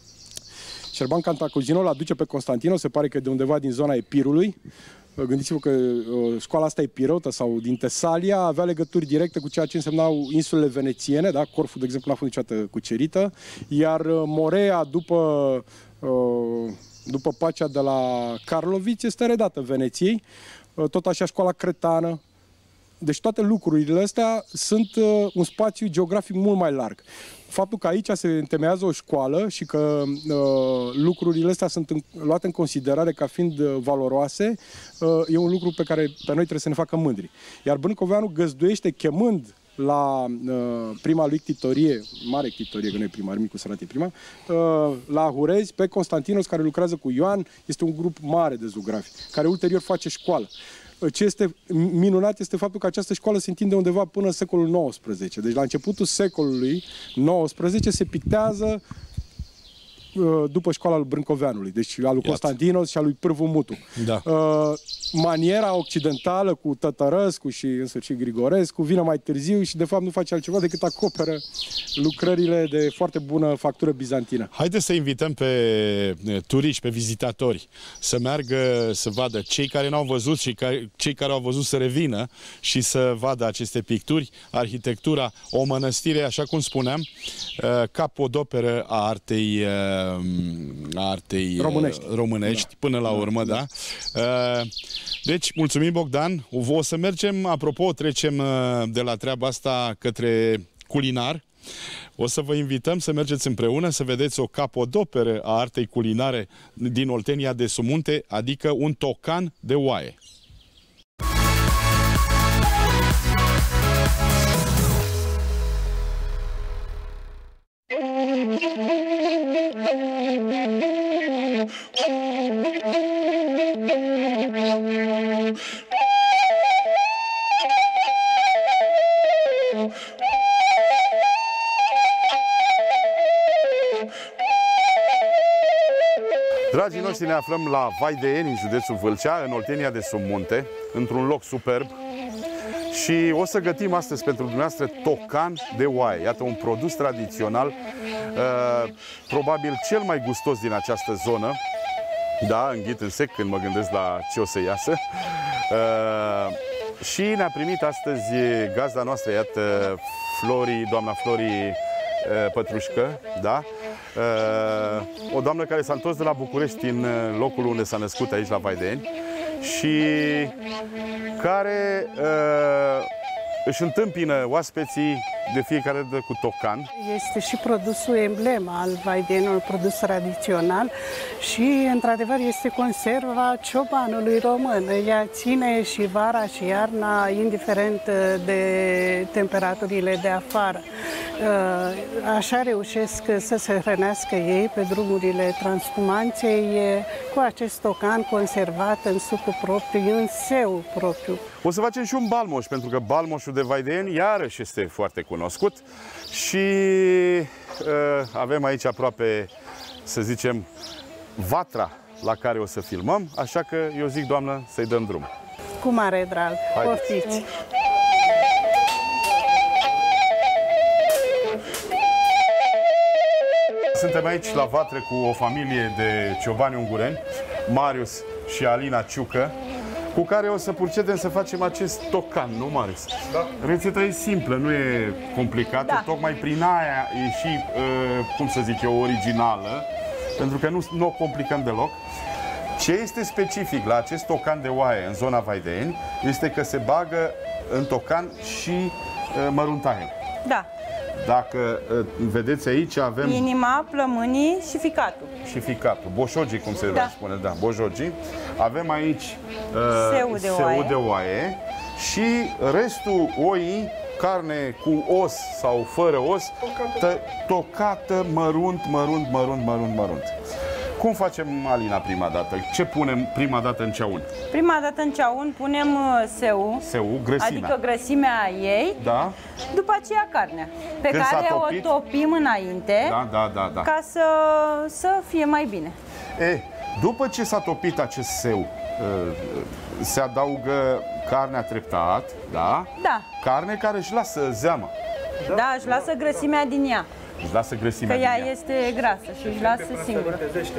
Șerban Cantacuzino l-aduce pe Constantino, se pare că e de undeva din zona Epirului. Gândiți-vă că uh, școala asta epirotă sau din Tesalia avea legături directe cu ceea ce însemnau insulele venețiene, da? Corfu, de exemplu, n-a fost niciodată cucerită, iar uh, Morea, după, uh, după pacea de la Karloviț, este redată Veneției, uh, tot așa școala cretană. Deci toate lucrurile astea sunt uh, un spațiu geografic mult mai larg. Faptul că aici se întemeiază o școală și că uh, lucrurile astea sunt în, luate în considerare ca fiind uh, valoroase, uh, e un lucru pe care pe noi trebuie să ne facă mândri. Iar Brâncoveanu găzduiește chemând la uh, prima lui ctitorie, mare ctitorie, că nu e prima, Micu Sărat e prima, uh, la Hurezi, pe Constantinos, care lucrează cu Ioan, este un grup mare de zugrafi, care ulterior face școală. Ce este minunat este faptul că această școală se întinde undeva până în secolul nouăsprezece. Deci la începutul secolului nouăsprezece se pictează după școala lui Brâncoveanului, deci a lui Iată. Constantinos și a lui Pârvu Mutu. Da. Maniera occidentală cu Tătărăscu și în sfârșit Grigorescu vine mai târziu și de fapt nu face altceva decât acoperă lucrările de foarte bună factură bizantină. Haideți să invităm pe turiști, pe vizitatori să meargă să vadă, cei care n-au văzut și cei care au văzut să revină și să vadă aceste picturi, arhitectura, o mănăstire, așa cum spuneam, capodoperă a artei, a artei românești, românești da. Până la urmă, da. da. Deci, mulțumim, Bogdan. O să mergem, apropo, trecem de la treaba asta către culinar. O să vă invităm să mergeți împreună să vedeți o capodoperă a artei culinare din Oltenia de Sumunte, adică un tocan de oaie. Dragii noștri, ne aflăm la Vaideni, în județul Vâlcea, în Oltenia de Sumunte, într-un loc superb. Și o să gătim astăzi pentru dumneavoastră tocan de oaie. Iată, un produs tradițional, uh, probabil cel mai gustos din această zonă. Da, înghit în sec când mă gândesc la ce o să iasă. Uh, și ne-a primit astăzi gazda noastră, iată, Flori, doamna Flori uh, Pătrușcă, da? Uh, o doamnă care s-a întors de la București, în locul unde s-a născut, aici la Vaideni, și care uh, își întâmpină oaspeții de fiecare dată cu tocan. Este și produsul emblema al Vaidenului, produs tradițional și, într-adevăr, este conserva ciobanului român. Ea ține și vara și iarna, indiferent de temperaturile de afară. Așa reușesc să se hrănească ei pe drumurile transhumanței cu acest tocan conservat în sucul propriu, în seu propriu. O să facem și un balmoș, pentru că balmoșul de Vaideni iarăși este foarte cunoscut și uh, avem aici aproape, să zicem, vatra la care o să filmăm, așa că eu zic, doamnă, să-i dăm drum. Cu mare drag, poftiți! Suntem aici la vatră cu o familie de ciobani ungureni, Marius și Alina Ciucă, cu care o să procedem să facem acest tocan, nu, Marius? Da. Rețeta e simplă, nu e complicată, da. Tocmai prin aia e și, uh, cum să zic eu, originală, pentru că nu, nu o complicăm deloc. Ce este specific la acest tocan de oaie în zona Vaideni este că se bagă în tocan și uh, măruntaiul. Da. Dacă uh, vedeți aici avem... Inima, plămânii și ficatul. Și ficatul, boșogii, cum se da. spune, da, boșogii. Avem aici uh, seu, de, seu oaie. de oaie și restul oii, carne cu os sau fără os, tocată, tocată mărunt, mărunt, mărunt, mărunt, mărunt. Cum facem, Alina, prima dată? Ce punem prima dată în ceaun? Prima dată în ceaun punem seu, seu grăsimea. Adică grăsimea ei, da. După aceea carnea, pe Când care topit, o topim înainte, da, da, da, da. ca să, să fie mai bine. E, după ce s-a topit acest seu, se adaugă carnea treptat, da? Da. Carne care își lasă zeama. Da, da, își lasă grăsimea din ea. Își lasă grăsimea Că ea din ea. este grasă și își lasă singură.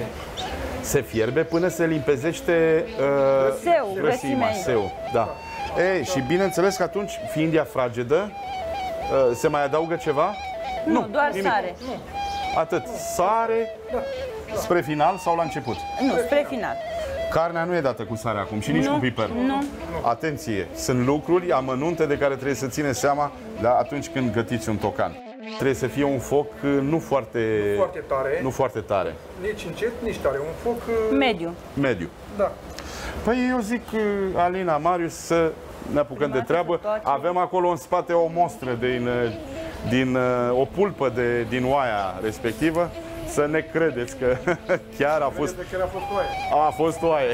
Se fierbe până se limpezește uh, seu, grăsimea, seu. Da. Ei, și bineînțeles că atunci, fiind ea fragedă, uh, se mai adaugă ceva? Nu, nu doar nimic. sare. Nu. Atât. Sare spre final sau la început? Nu, spre final. Carnea nu e dată cu sare acum și nici nu, cu piper. Nu. Atenție, sunt lucruri, amănunte de care trebuie să țineți seama, da, atunci când gătiți un tocan. Trebuie să fie un foc nu foarte, nu foarte tare. Nu foarte tare. Nici încet, nici tare. Un foc mediu. Mediu. Da. Păi eu zic, Alina, Marius, să ne apucăm Prima de treabă. Avem acolo în spate o mostră din, din o pulpă de, din oaia respectivă. Să ne credeți că chiar a fost, chiar a fost oaie. A fost oaie.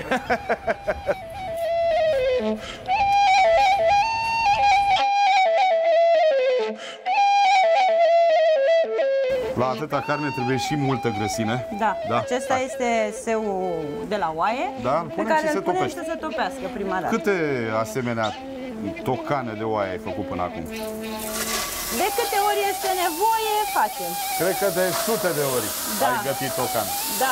La La atâta carne trebuie și multă grăsime. Da. Da. Acesta Hai. este seul de la oaie, Da, îl pe punem care și se îl punem topește. și să se topească prima dată. Câte asemenea tocane de oaie ai făcut până acum? De câte ori este nevoie, facem. Cred că de sute de ori Da. ai gătit tocan. Da.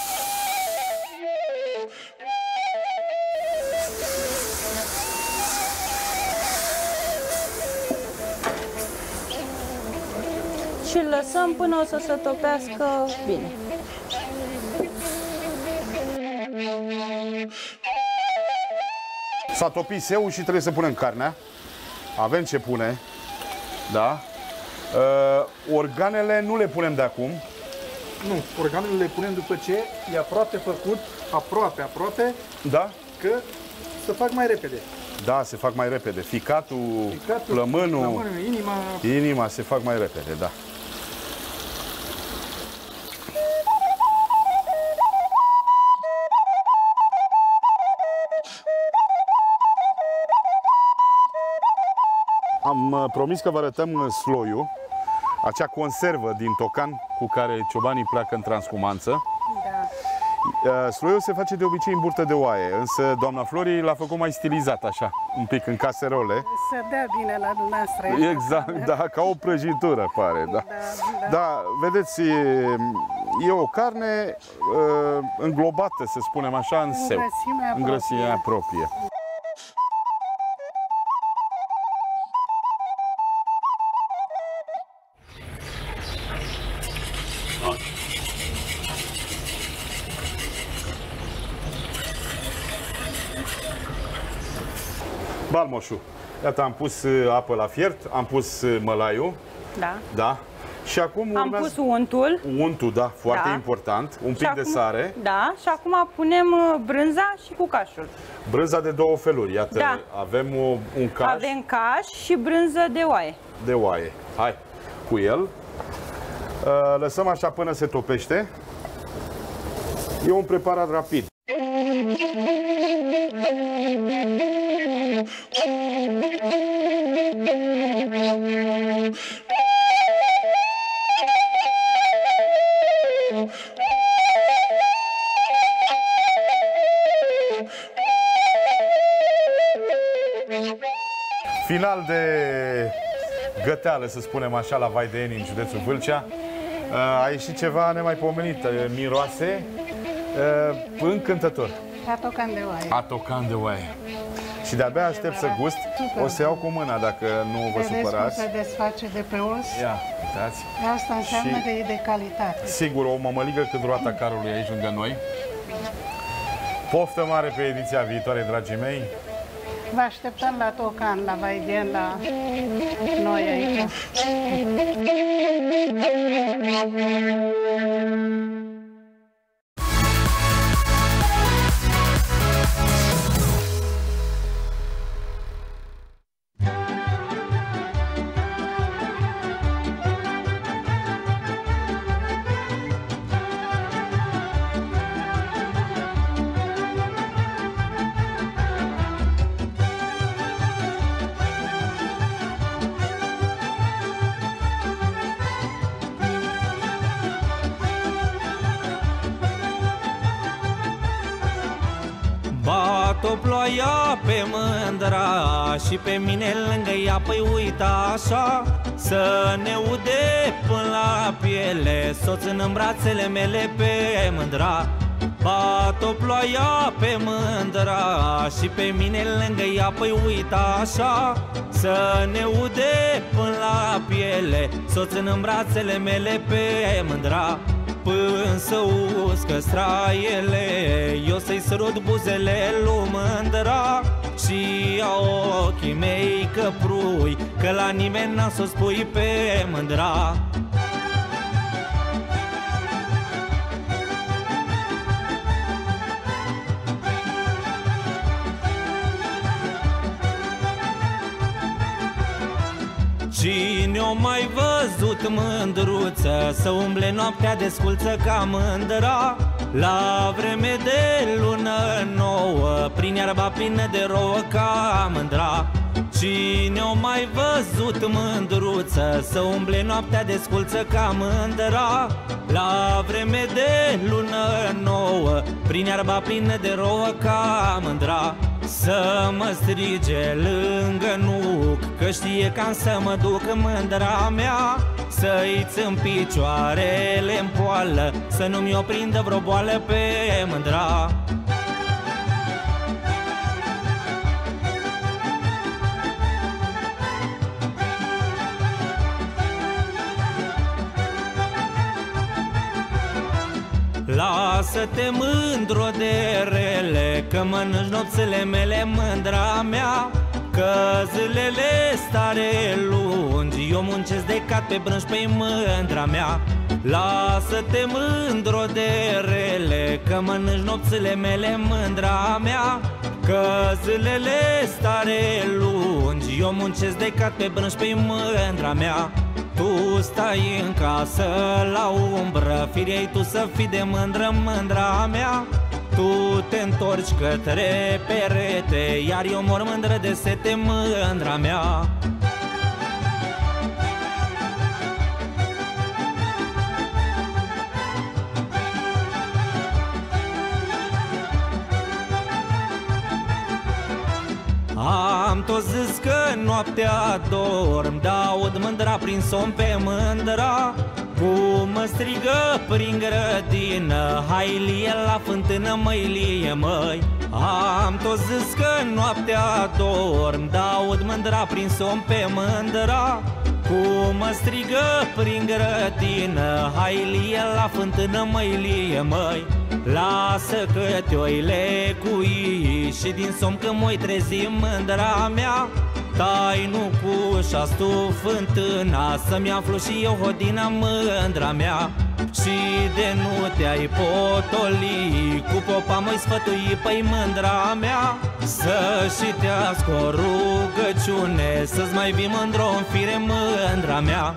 Și îl lăsăm până o să se topească bine. S-a topit seul și trebuie să punem carnea. Avem ce pune. Da. Uh, organele nu le punem de acum. Nu, organele le punem după ce e aproape făcut, aproape, aproape, Da. că să fac mai repede. Da, se fac mai repede. Ficatul, Ficatul, plămânul, plămânul, inima. inima se fac mai repede, da. Am uh, promis că vă arătăm uh, sloiul, acea conservă din tocan cu care ciobanii pleacă în transhumanță. Da. Uh, Sloiul se face de obicei în burtă de oaie, însă doamna Flori l-a făcut mai stilizat așa, un pic în caserole. Să dea bine la dumneavoastră. Exact, da, ca o prăjitură pare, da. Da, da. Da, vedeți, e, e o carne uh, înglobată, să spunem așa, în seu. Îngrăsimea În grăsimea proprie. Balmoșul. Iată, am pus uh, apă la fiert, am pus uh, mălaiul, Da. da. Și acum Am urmează pus untul. untul, da, foarte Da. important, un Și pic de acum- sare, Da, și acum punem uh, brânza și cucașul. brânza de două feluri. Iată, Da. avem o, un caș Avem caș și brânză de oaie. de oaie. Hai, cu el. Uh, Lăsăm așa până se topește. E un preparat rapid. Final de găteală, să spunem așa, la Vai de Eni, în județul Vâlcea. A ieșit ceva nemaipomenit, miroase încântător. Atocan de oaie. Atocan de oaie. Și de-abia aștept să gust. O să iau cu mâna dacă nu vă Vedeți cum supărați. se desface de pe os? Ia, uitați. Asta înseamnă Și- că e de calitate. Sigur, o mămăligă cât roata carului aici lângă noi. Poftă mare pe ediția viitoare, dragii mei. Vă așteptăm la Tocan, la Vaiden, la noi aici. Bat-o ploaia pe mândra și pe mine lângă ea, păi uita așa, să ne ude până la piele, soț în brațele mele pe mândra. Bat-o ploaia pe mândra și pe mine lângă ea, păi uita așa, să ne ude până la piele, soț în brațele mele pe mândra. Până să uscă straiele, eu să-i sărut buzele lui mândra și a ochii mei căprui, că la nimeni n-am să spui pe mândra. Cine o mai văzut mândruță să umble noaptea de sculță ca mândra? La vreme de lună nouă, prin iarba plină de rouă ca mândra. Cine o mai văzut mândruță să umble noaptea de sculță ca mândra? La vreme de lună nouă, prin iarba plină de rouă ca mândra, să mă strige lângă nuc, că știe cam să mă duc mândra mea. Să-i țin picioarele-n poală, să nu-mi o prindă vreo boală pe mândra. Lasă-te mândro de rele, că mănânci nopțile mele mândra mea. Că zilele stare lungi, eu muncesc de cat pe brânci pe mândra mea. Lasă-te mândro de rele, că mănânci nopțile mele mândra mea. Că zilele stare lungi, eu muncesc de cat pe brânci pe mândra mea. Tu stai în casă la umbră, firiei tu să fii de mândră mândra mea. Tu te întorci către perete, iar eu mor mândră de sete mândra mea. Am tot zis că noaptea dorm, d-aud mândra prin somn pe mândra. Cum mă strigă prin grădină, hai lie la fântână, măi lie, măi. Am tot zis că noaptea dorm, d-aud mândra prin somn pe mândra. Cum mă strigă prin grădină, hai lie la fântână, măi lie, măi. Lasă că te-oi lecui și din somn când m-oi trezi mândra mea. Tai nu cu ușa stu fântâna, să-mi aflu și eu hodina mândra mea. Și de nu te-ai potoli, cu popa mă-i sfătui, păi mândra mea. Să și te-ască o rugăciune, să-ți mai vii mândro în fire mândra mea.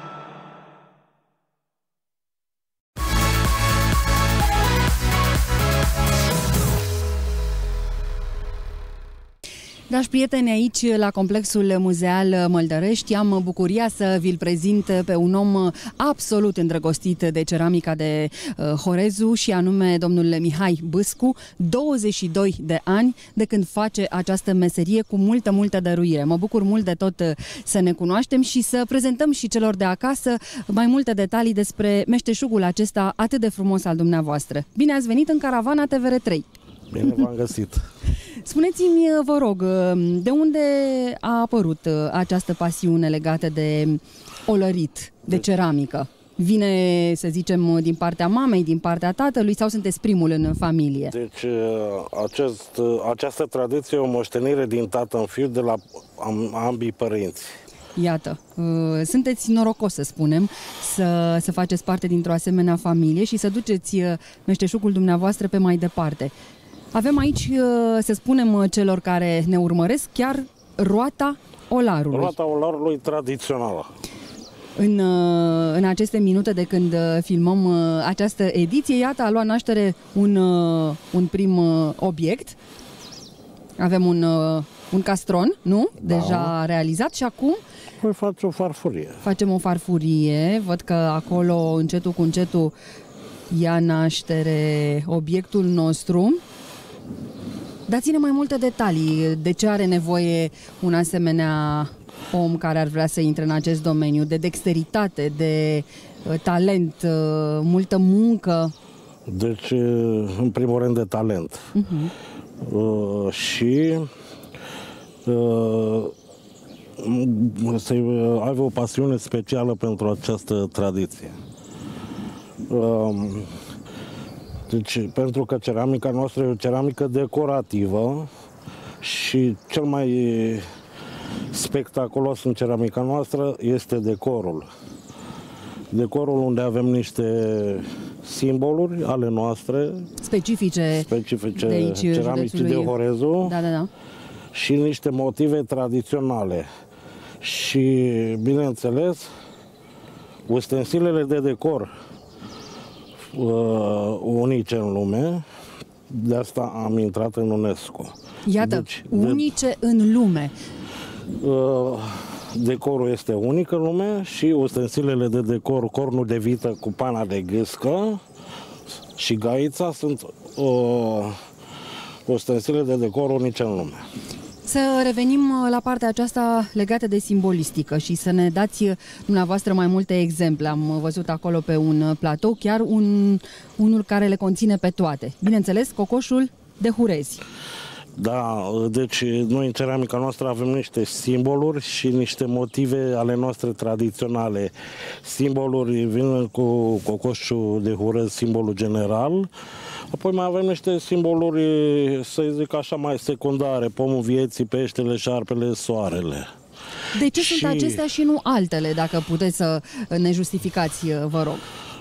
Dragi prieteni, aici la Complexul Muzeal Măldărești am bucuria să vi-l prezint pe un om absolut îndrăgostit de ceramica de uh, Horezu și anume domnul Mihai Bâscu, douăzeci și doi de ani de când face această meserie cu multă, multă dăruire. Mă bucur mult de tot să ne cunoaștem și să prezentăm și celor de acasă mai multe detalii despre meșteșugul acesta atât de frumos al dumneavoastră. Bine ați venit în caravana T V R trei! Bine v-am găsit! Spuneți-mi, vă rog, de unde a apărut această pasiune legată de olărit, de ceramică? Vine, să zicem, din partea mamei, din partea tatălui sau sunteți primul în familie? Deci acest, această tradiție e o moștenire din tată în fiu de la ambii părinți. Iată, sunteți norocos, să spunem, să, să faceți parte dintr-o asemenea familie și să duceți meșteșugul dumneavoastră pe mai departe. Avem aici, să spunem celor care ne urmăresc, chiar roata olarului. Roata olarului tradițională. În, în aceste minute de când filmăm această ediție, iată, a luat naștere un, un prim obiect. Avem un, un castron, nu? Da. Deja realizat și acum... Voi face o farfurie. Facem o farfurie. Văd că acolo, încetul cu încetul, ia naștere obiectul nostru. Dați-ne mai multe detalii. De ce are nevoie un asemenea om care ar vrea să intre în acest domeniu? De dexteritate, de uh, talent, uh, multă muncă? Deci, în primul rând, de talent. Uh-huh. Uh, și uh, să aibă o pasiune specială pentru această tradiție. Uh, Deci, pentru că ceramica noastră e o ceramică decorativă și cel mai spectaculos în ceramica noastră este decorul. Decorul unde avem niște simboluri ale noastre, specifice, specifice de aici, ceramicii de Horezu, da, da, da. și niște motive tradiționale. Și, bineînțeles, ustensilele de decor Uh, unice în lume, de asta am intrat în UNESCO. Iată, deci, unice de... în lume. Decorul este unic în lume și ustensilele de decor, cornul de vită cu pana de gâscă și gaița sunt uh, ustensile de decor unice în lume. Să revenim la partea aceasta legată de simbolistică și să ne dați dumneavoastră mai multe exemple. Am văzut acolo pe un platou chiar un, unul care le conține pe toate. Bineînțeles, cocoșul de Hurezi. Da, deci noi în ceramica noastră avem niște simboluri și niște motive ale noastre tradiționale. Simboluri vin cu cocoșul de Hurezi, simbolul general. Apoi mai avem niște simboluri, să zic așa, mai secundare, pomul vieții, peștele, șarpele, soarele. De ce și... sunt acestea și nu altele, dacă puteți să ne justificați, vă rog?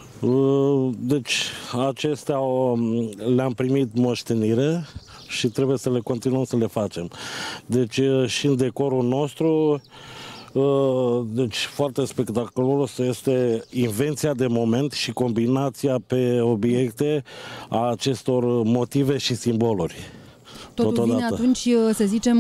Deci acestea le-am primit moștenire și trebuie să le continuăm să le facem. Deci și în decorul nostru, deci foarte spectaculos este invenția de moment și combinația pe obiecte a acestor motive și simboluri. Totul Totodată. vine atunci, să zicem,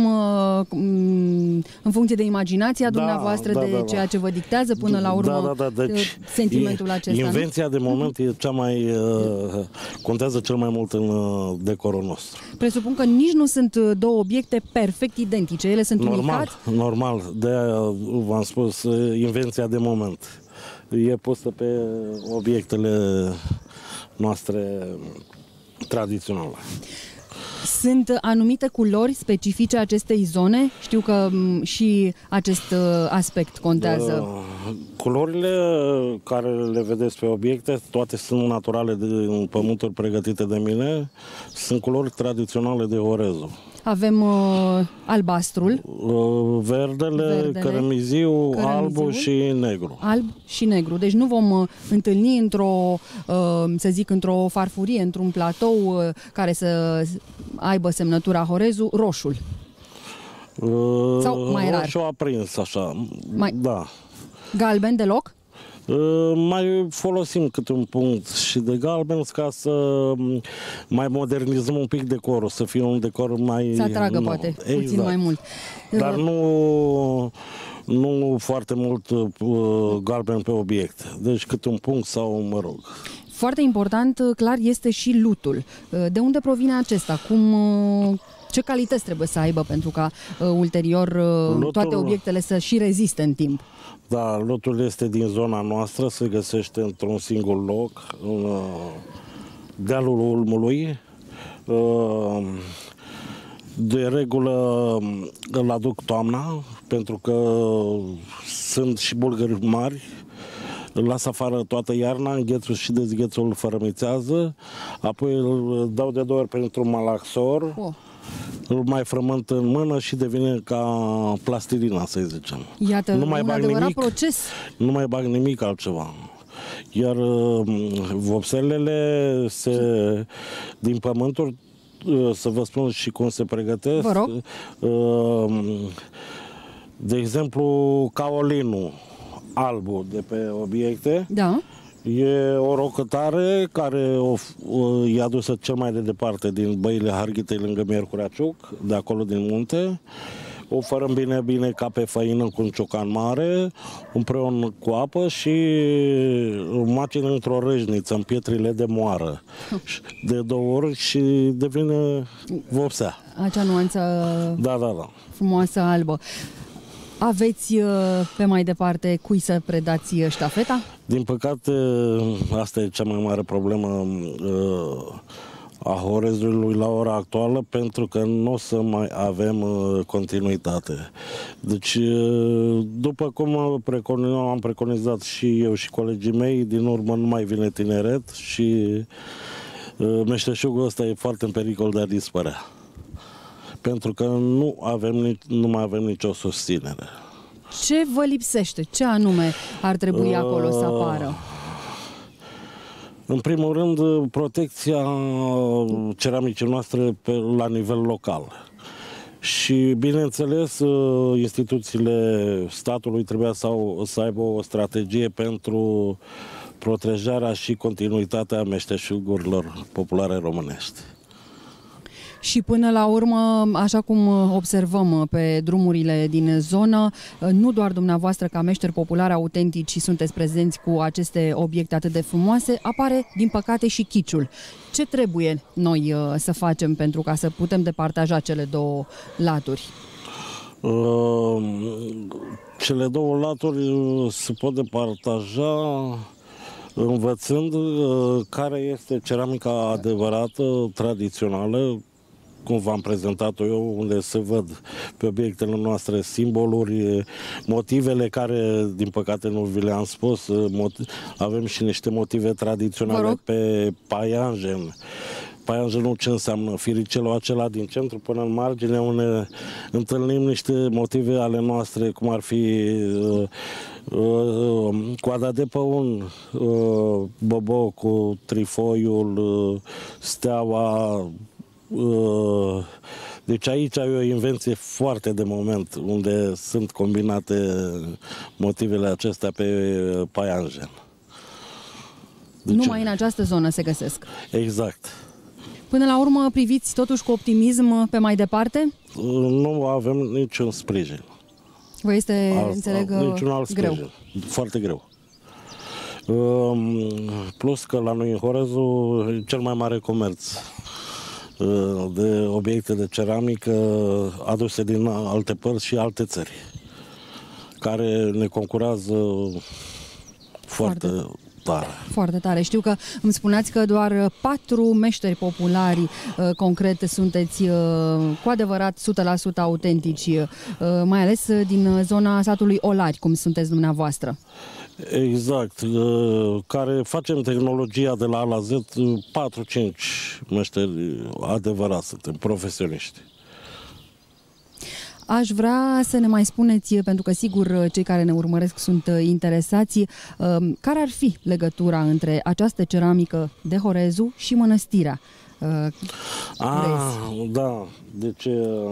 în funcție de imaginația da, dumneavoastră, da, de da, da. ceea ce vă dictează până la urmă da, da, da. Deci, sentimentul acesta. Invenția nu? de moment e cea mai, contează cel mai mult în decorul nostru. Presupun că nici nu sunt două obiecte perfect identice, ele sunt normal, unicat? Normal, de-aia v-am spus, invenția de moment. E pusă pe obiectele noastre tradiționale. Sunt anumite culori specifice acestei zone? Știu că m, și acest uh, aspect contează. Uh, culorile care le vedeți pe obiecte, toate sunt naturale din pământuri pregătite de mine, sunt culori tradiționale de Horezu. Avem uh, albastrul, uh, verdele, verdele cărămiziu, albul și negru. Alb și negru. Deci nu vom uh, întâlni într-o, uh, să zic, într-o farfurie, într-un platou uh, care să aibă semnătura Horezu, roșul. Uh, Sau mai rar? Roșu aprins, așa. Mai... Da. Galben deloc? Uh, mai folosim câte un punct și de galben ca să mai modernizăm un pic decorul, să fie un decor mai... Să atragă, nu, poate, exact. puțin mai mult. Dar nu, nu foarte mult uh, galben pe obiect. Deci câte un punct sau, mă rog... Foarte important, clar, este și lutul. De unde provine acesta? Cum... Ce calități trebuie să aibă pentru ca uh, ulterior uh, lutul... toate obiectele să și reziste în timp? Da, lutul este din zona noastră, se găsește într-un singur loc, în uh, dealul Ulmului. Uh, de regulă îl aduc toamna, pentru că sunt și bulgări mari. Îl las afară toată iarna, înghețul și dezghețul îl fărămițează, apoi îl dau de două ori pentru malaxor. Oh. Îl mai frământ în mână și devine ca plastilina, să zicem. Iată, nu mai un bag adevărat nimic, proces. Nu mai bag nimic altceva. Iar vopselele se, din pământuri, să vă spun și cum se pregătesc. Vă rog. De exemplu, caolinul albul de pe obiecte. Da. E o rocătare care o, o, e adusă cel mai de departe din Băile Harghitei, lângă Miercurea-Ciuc, de acolo din munte. O fărăm bine, bine ca pe făină cu un ciocan mare, împreună cu apă și macin într-o râșniță, în pietrile de moară. De două ori și devine vopsea. Acea nuanță da, da, da. frumoasă albă. Aveți pe mai departe cui să predați ștafeta? Din păcate, asta e cea mai mare problemă a Horezului la ora actuală, pentru că nu o să mai avem continuitate. Deci, după cum am preconizat și eu și colegii mei, din urmă nu mai vine tineret și meșteșugul ăsta e foarte în pericol de a dispărea. Pentru că nu, avem, nu mai avem nicio susținere. Ce vă lipsește? Ce anume ar trebui uh, acolo să apară? În primul rând, protecția ceramicii noastre pe, la nivel local. Și, bineînțeles, instituțiile statului trebuia să, au, să aibă o strategie pentru protejarea și continuitatea meșteșugurilor populare românești. Și până la urmă, așa cum observăm pe drumurile din zonă, nu doar dumneavoastră ca meșteri populari autentici sunteți prezenți cu aceste obiecte atât de frumoase, apare din păcate și chiciul. Ce trebuie noi să facem pentru ca să putem departaja cele două laturi? Uh, cele două laturi se pot departaja învățând uh, care este ceramica adevărată, tradițională, cum v-am prezentat-o eu, unde se văd pe obiectele noastre simboluri, motivele care, din păcate, nu vi le-am spus. Avem și niște motive tradiționale pe paianjen. Paianjenul ce înseamnă? Firicelul acela din centru până în margine, unde întâlnim niște motive ale noastre, cum ar fi uh, uh, coada de păun, uh, bobocul, trifoiul, uh, steaua. Uh, deci aici e o invenție foarte de moment, unde sunt combinate motivele acestea pe paianjen. Deci, numai în această zonă se găsesc. Exact. Până la urmă, priviți totuși cu optimism pe mai departe? Nu avem niciun sprijin. Vă este, alt, înțeleg, niciun alt greu. Sprijin. Foarte greu. Plus că la noi în Horezu e cel mai mare comerț de obiecte de ceramică aduse din alte părți și alte țări, care ne concurează foarte, foarte tare. Foarte tare. Știu că îmi spuneați că doar patru meșteri populari uh, concret sunteți uh, cu adevărat o sută la sută autentici, uh, mai ales din zona satului Olari, cum sunteți dumneavoastră. Exact, uh, care facem tehnologia de la A la Z, patru cinci meșteri adevărați, suntem profesioniști. Aș vrea să ne mai spuneți, pentru că sigur cei care ne urmăresc sunt interesați, care ar fi legătura între această ceramică de Horezu și mănăstirea? Ah, da, deci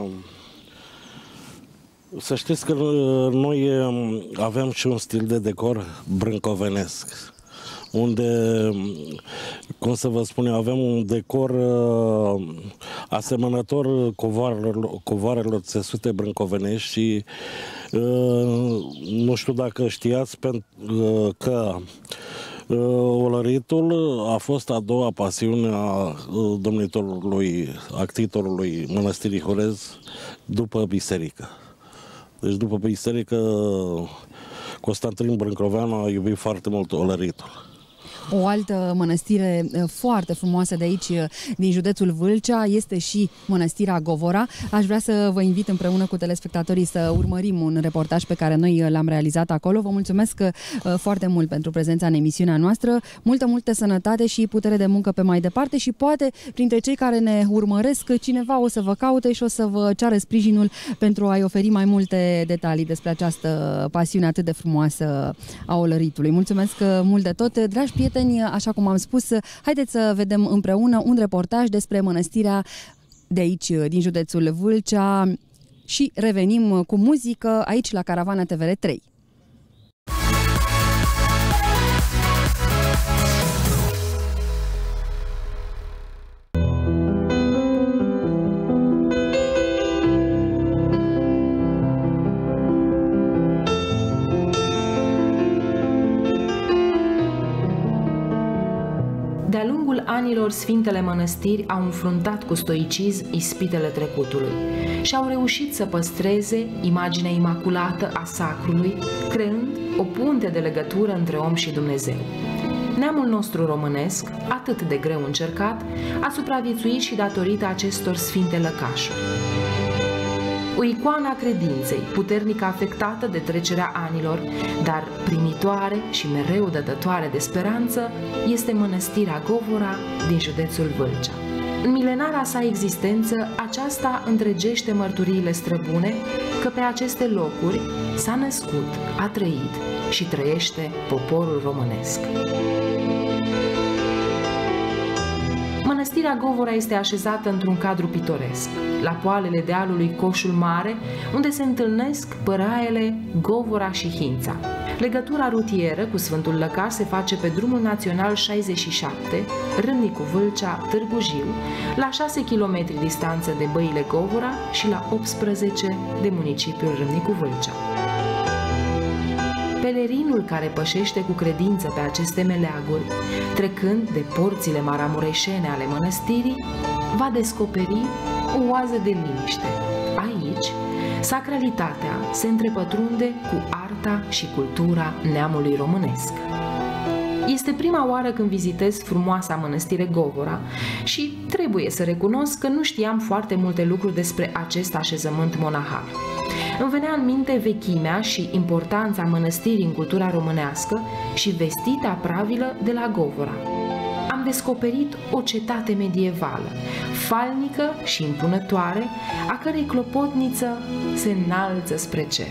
să știți că noi avem și un stil de decor brâncovenesc, unde, cum să vă spun eu, avem un decor uh, asemănător covoarelor, covoarelor țesute brâncovenești și uh, nu știu dacă știați pentru, uh, că uh, olăritul a fost a doua pasiune a uh, domnitorului, actitorului Mănăstirii Horez după biserică. Deci după biserică Constantin Brâncoveanu a iubit foarte mult olăritul. O altă mănăstire foarte frumoasă de aici, din județul Vâlcea, este și mănăstirea Govora. Aș vrea să vă invit împreună cu telespectatorii să urmărim un reportaj pe care noi l-am realizat acolo. Vă mulțumesc foarte mult pentru prezența în emisiunea noastră. Multă, multă sănătate și putere de muncă pe mai departe și poate printre cei care ne urmăresc cineva o să vă caute și o să vă ceară sprijinul pentru a-i oferi mai multe detalii despre această pasiune atât de frumoasă a olăritului. Mulțumesc mult de tot, dragi prieteni. Așa cum am spus, haideți să vedem împreună un reportaj despre mănăstirea de aici, din județul Vâlcea, și revenim cu muzică aici la Caravana T V R trei. De-a lungul anilor, Sfintele Mănăstiri au înfruntat cu stoicism ispitele trecutului și au reușit să păstreze imaginea imaculată a sacrului, creând o punte de legătură între om și Dumnezeu. Neamul nostru românesc, atât de greu încercat, a supraviețuit și datorită acestor sfinte lăcașuri. O icoană a credinței, puternic afectată de trecerea anilor, dar primitoare și mereu dătătoare de speranță, este Mănăstirea Govora din județul Vâlcea. În milenara sa existență, aceasta întregește mărturiile străbune că pe aceste locuri s-a născut, a trăit și trăiește poporul românesc. Mănăstirea Govora este așezată într-un cadru pitoresc, la poalele dealului Coșul Mare, unde se întâlnesc păraiele Govora și Hința. Legătura rutieră cu Sfântul Lăcaș se face pe drumul național șaizeci și șapte, Râmnicu-Vâlcea-Târgu Jiu, la șase kilometri distanță de Băile Govora și la optsprezece de municipiul Râmnicu-Vâlcea. Pelerinul care pășește cu credință pe aceste meleaguri, trecând de porțile maramureșene ale mănăstirii, va descoperi o oază de liniște. Aici, sacralitatea se întrepătrunde cu arta și cultura neamului românesc. Este prima oară când vizitez frumoasa mănăstire Govora și trebuie să recunosc că nu știam foarte multe lucruri despre acest așezământ monahal. Îmi venea în minte vechimea și importanța mănăstirii în cultura românească și vestita pravilă de la Govora. Am descoperit o cetate medievală, falnică și impunătoare, a cărei clopotniță se înalță spre cer.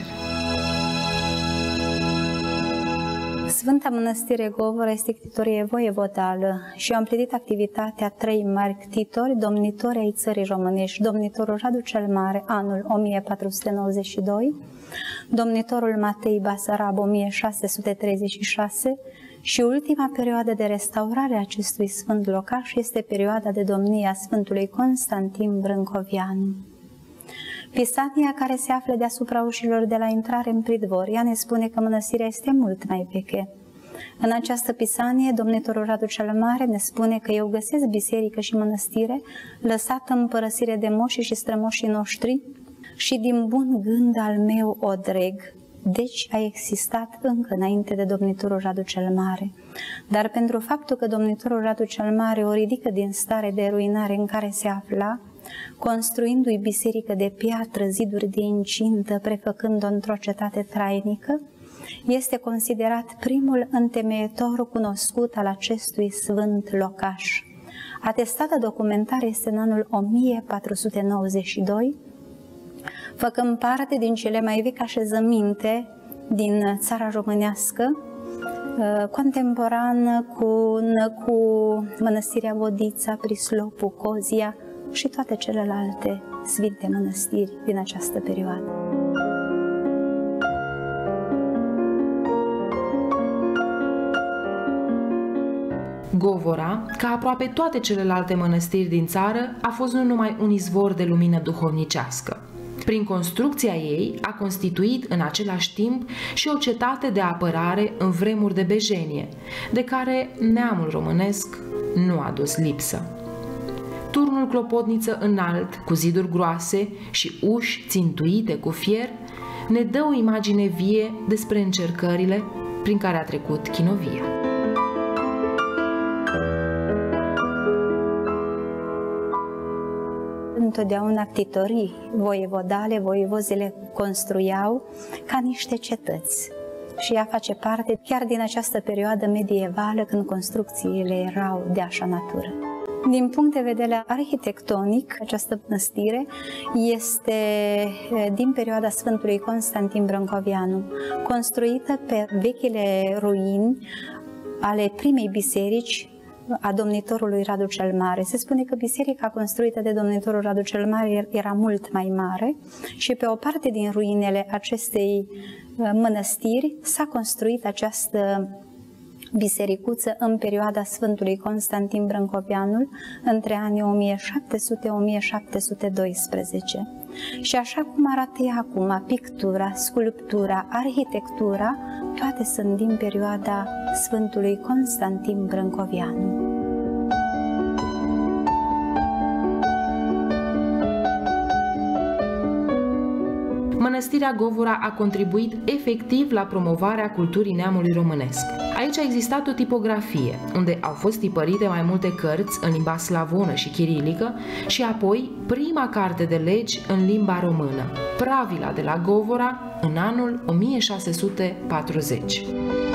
Sfânta Mănăstire Govora este ctitorie voievodală și eu am pledit activitatea trei mari ctitori, domnitori ai țării românești, domnitorul Radu cel Mare, anul o mie patru sute nouăzeci și doi, domnitorul Matei Basarab, o mie șase sute treizeci și șase, și ultima perioadă de restaurare a acestui sfânt locaș este perioada de domnie a Sfântului Constantin Brâncoveanu. Pisania care se află deasupra ușilor de la intrare în pridvor, ea ne spune că mănăstirea este mult mai veche. În această pisanie, domnitorul Radu cel Mare ne spune că eu găsesc biserică și mănăstire lăsată în părăsire de moșii și strămoșii noștri și din bun gând al meu o dreg. Deci a existat încă înainte de domnitorul Radu cel Mare. Dar pentru faptul că domnitorul Radu cel Mare o ridică din stare de ruinare în care se afla, construindu-i biserică de piatră, ziduri de incintă, prefăcând-o într-o cetate trainică, este considerat primul întemeietor cunoscut al acestui sfânt locaș. Atestată documentară este în anul o mie patru sute nouăzeci și doi, făcând parte din cele mai vechi așezăminte din țara românească, contemporan cu, cu Mănăstirea Vodița, Prislopu, Cozia și toate celelalte sfinte mănăstiri din această perioadă. Govora, ca aproape toate celelalte mănăstiri din țară, a fost nu numai un izvor de lumină duhovnicească. Prin construcția ei a constituit în același timp și o cetate de apărare în vremuri de bejenie, de care neamul românesc nu a dus lipsă. Turnul clopotniță înalt, cu ziduri groase și uși țintuite cu fier, ne dă o imagine vie despre încercările prin care a trecut chinovia. Întotdeauna ctitorii voievodale, voievozile construiau ca niște cetăți. Și ea face parte chiar din această perioadă medievală, când construcțiile erau de așa natură. Din punct de vedere arhitectonic, această mănăstire este din perioada Sfântului Constantin Brâncoveanu, construită pe vechile ruini ale primei biserici a domnitorului Radu cel Mare. Se spune că biserica construită de domnitorul Radu cel Mare era mult mai mare și pe o parte din ruinele acestei mănăstiri s-a construit această bisericuță în perioada Sfântului Constantin Brâncoveanu, între anii o mie șapte sute - o mie șapte sute doisprezece. Și așa cum arată ea acum, pictura, sculptura, arhitectura, toate sunt din perioada Sfântului Constantin Brâncoveanu. Mănăstirea Govora a contribuit efectiv la promovarea culturii neamului românesc. Aici a existat o tipografie, unde au fost tipărite mai multe cărți în limba slavonă și chirilică și apoi prima carte de legi în limba română, Pravila de la Govora, în anul o mie șase sute patruzeci.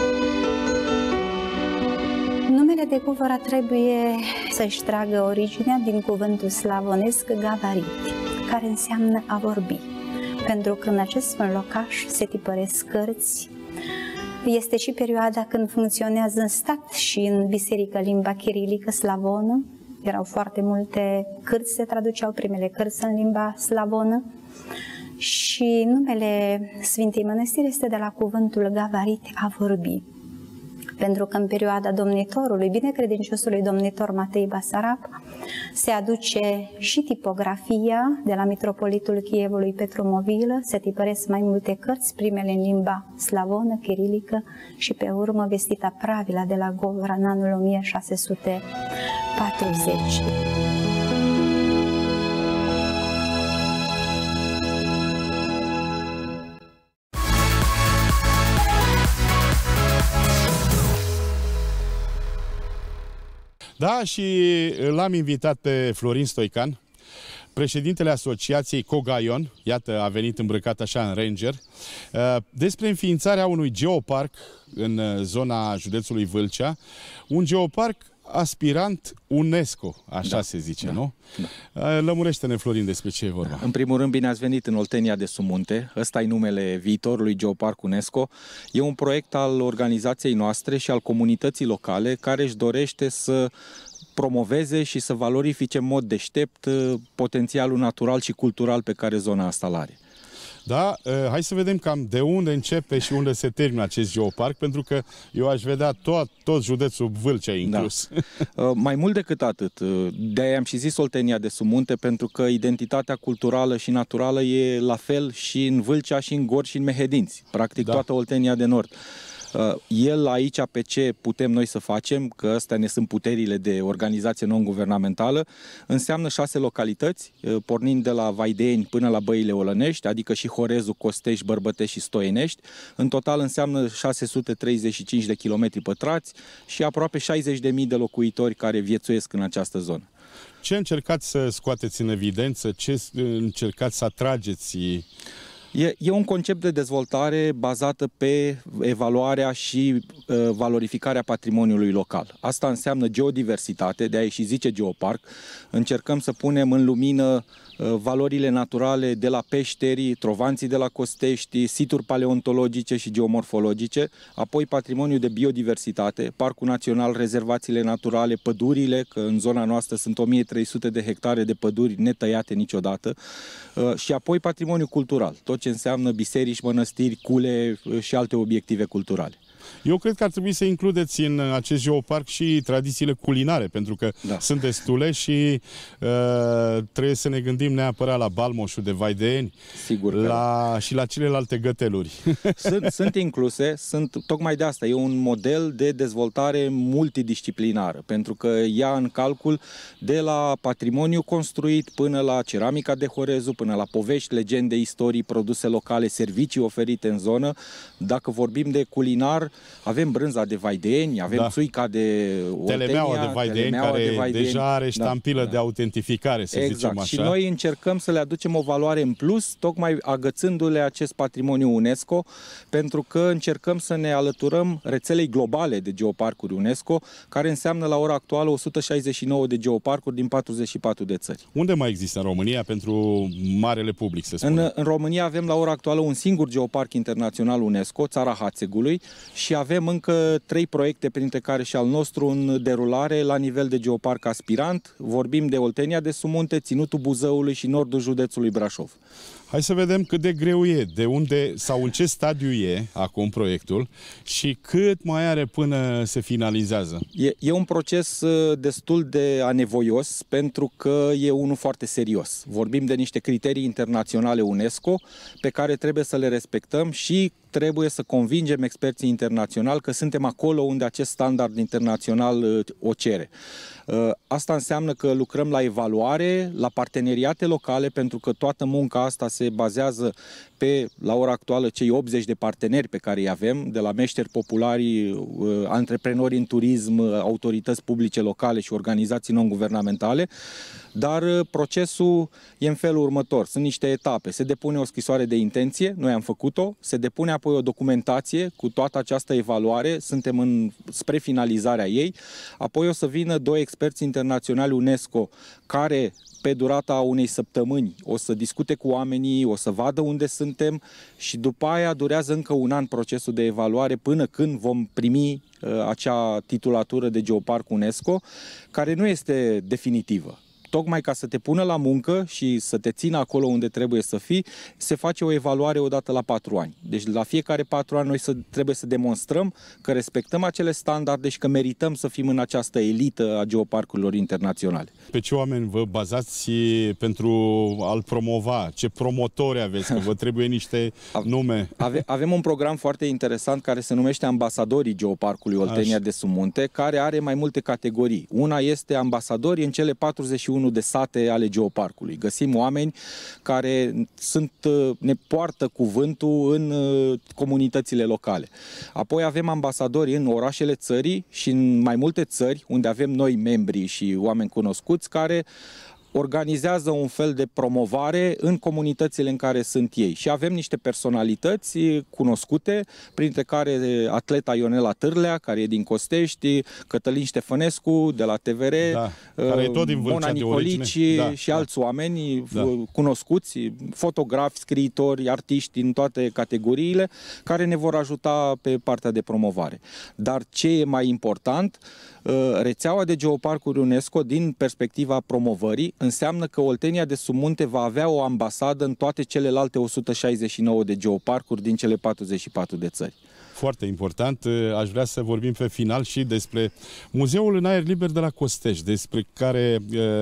Numele de Govora trebuie să-și tragă originea din cuvântul slavonesc gavariti, care înseamnă a vorbi. Pentru că în acest sfânt locaș se tipăresc cărți. Este și perioada când funcționează în stat și în biserică limba chirilică slavonă. Erau foarte multe cărți, se traduceau primele cărți în limba slavonă. Și numele Sfintei Mănăstiri este de la cuvântul gavarit, a vorbi. Pentru că în perioada domnitorului, binecredinciosului domnitor Matei Basarab, se aduce și tipografia de la mitropolitul Chievului Petru Movilă, se tipăresc mai multe cărți, primele în limba slavonă, chirilică și pe urmă vestita Pravila de la Govora în anul o mie șase sute patruzeci. Da, și l-am invitat pe Florin Stoican, președintele Asociației Cogaion, iată, a venit îmbrăcat așa în ranger, despre înființarea unui geoparc în zona județului Vâlcea, un geoparc aspirant UNESCO, așa da, se zice, da, nu? Da. Lămurește-ne, Florin, despre ce e vorba. În primul rând, bine ați venit în Oltenia de Sumunte. Ăsta e numele viitorului Geoparc UNESCO. E un proiect al organizației noastre și al comunității locale care își dorește să promoveze și să valorifice în mod deștept potențialul natural și cultural pe care zona asta l-are. Da, hai să vedem cam de unde începe și unde se termină acest geoparc, pentru că eu aș vedea tot, tot județul Vâlcea inclus. Da. Mai mult decât atât, de-aia am și zis Oltenia de Sumunte, pentru că identitatea culturală și naturală e la fel și în Vâlcea, și în Gorj, și în Mehedinți, practic da, toată Oltenia de Nord. El aici pe ce putem noi să facem, că astea ne sunt puterile de organizație non-guvernamentală, înseamnă șase localități, pornind de la Vaideeni până la Băile Olănești, adică și Horezu, Costești, Bărbătești și Stoienești. În total înseamnă șase sute treizeci și cinci de kilometri pătrați și aproape șaizeci de mii de locuitori care viețuiesc în această zonă. Ce încercați să scoateți în evidență? Ce încercați să atrageți? E, e un concept de dezvoltare bazată pe evaluarea și uh, valorificarea patrimoniului local. Asta înseamnă geodiversitate, de-aia și zice geoparc. Încercăm să punem în lumină uh, valorile naturale de la peșteri, trovanții de la Costești, situri paleontologice și geomorfologice, apoi patrimoniul de biodiversitate, Parcul Național, rezervațiile naturale, pădurile, că în zona noastră sunt o mie trei sute de hectare de păduri netăiate niciodată, uh, și apoi patrimoniul cultural, tot ce înseamnă biserici, mănăstiri, cule și alte obiective culturale. Eu cred că ar trebui să includeți în acest geoparc și tradițiile culinare, pentru că da, sunt destule și uh, trebuie să ne gândim neapărat la balmoșul de Vaideeni. Sigur că la, și la celelalte găteluri. Sunt, sunt incluse, sunt tocmai de asta. E un model de dezvoltare multidisciplinară, pentru că ia în calcul de la patrimoniu construit până la ceramica de Horezu, până la povești, legende, istorii, produse locale, servicii oferite în zonă. Dacă vorbim de culinar, avem brânza de Vaideeni, avem da, țuica de Oltenia, telemeaua de Vaideeni, care de Vaideeni, deja are ștampilă da, de autentificare, să exact, zicem așa. Și noi încercăm să le aducem o valoare în plus, tocmai agățându-le acest patrimoniu UNESCO, pentru că încercăm să ne alăturăm rețelei globale de geoparcuri UNESCO, care înseamnă la ora actuală o sută șaizeci și nouă de geoparcuri din patruzeci și patru de țări. Unde mai există în România pentru marele public, să spunem? În, în România avem la ora actuală un singur geoparc internațional UNESCO, Țara Hațegului, și avem încă trei proiecte, printre care și al nostru în derulare la nivel de geoparc aspirant. Vorbim de Oltenia de Sumunte, Ținutul Buzăului și nordul județului Brașov. Hai să vedem cât de greu e, de unde sau în ce stadiu e acum proiectul și cât mai are până se finalizează. E, e un proces destul de anevoios, pentru că e unul foarte serios. Vorbim de niște criterii internaționale UNESCO pe care trebuie să le respectăm și trebuie să convingem experții internaționali că suntem acolo unde acest standard internațional o cere. Asta înseamnă că lucrăm la evaluare, la parteneriate locale, pentru că toată munca asta se bazează pe, la ora actuală, cei optzeci de parteneri pe care îi avem, de la meșteri populari, antreprenori în turism, autorități publice locale și organizații non-guvernamentale, dar procesul e în felul următor. Sunt niște etape. Se depune o scrisoare de intenție, noi am făcut-o, se depune apoi o documentație cu toată această evaluare, suntem în, spre finalizarea ei, apoi o să vină doi experți internaționali UNESCO care, pe durata unei săptămâni, o să discute cu oamenii, o să vadă unde suntem și după aia durează încă un an procesul de evaluare până când vom primi uh, acea titulatură de geoparc UNESCO, care nu este definitivă. tocmai ca să te pună la muncă și să te țină acolo unde trebuie să fii, se face o evaluare odată la patru ani. Deci la fiecare patru ani noi să, trebuie să demonstrăm că respectăm acele standarde și că merităm să fim în această elită a geoparcurilor internaționale. Pe ce oameni vă bazați pentru a-l promova? Ce promotori aveți? Că vă trebuie niște nume. Ave, avem un program foarte interesant care se numește Ambasadorii Geoparcului Oltenia Așa. de Sumunte, care are mai multe categorii. Una este ambasadori în cele patruzeci și unu de sate ale geoparcului. Găsim oameni care sunt, ne poartă cuvântul în comunitățile locale. Apoi avem ambasadori în orașele țării și în mai multe țări unde avem noi membri și oameni cunoscuți care organizează un fel de promovare în comunitățile în care sunt ei. Și avem niște personalități cunoscute, printre care atleta Ionela Târlea, care e din Costești, Cătălin Ștefănescu de la T V R, da, care e tot din Vâlcea, Mona Nicolici da, și da. alți oameni da. cunoscuți, fotografi, scriitori, artiști din toate categoriile, care ne vor ajuta pe partea de promovare. Dar ce e mai important, rețeaua de geoparcuri UNESCO, din perspectiva promovării, înseamnă că Oltenia de Sumunte va avea o ambasadă în toate celelalte o sută șaizeci și nouă de geoparcuri din cele patruzeci și patru de țări. Foarte important. Aș vrea să vorbim pe final și despre Muzeul în aer liber de la Costești, despre care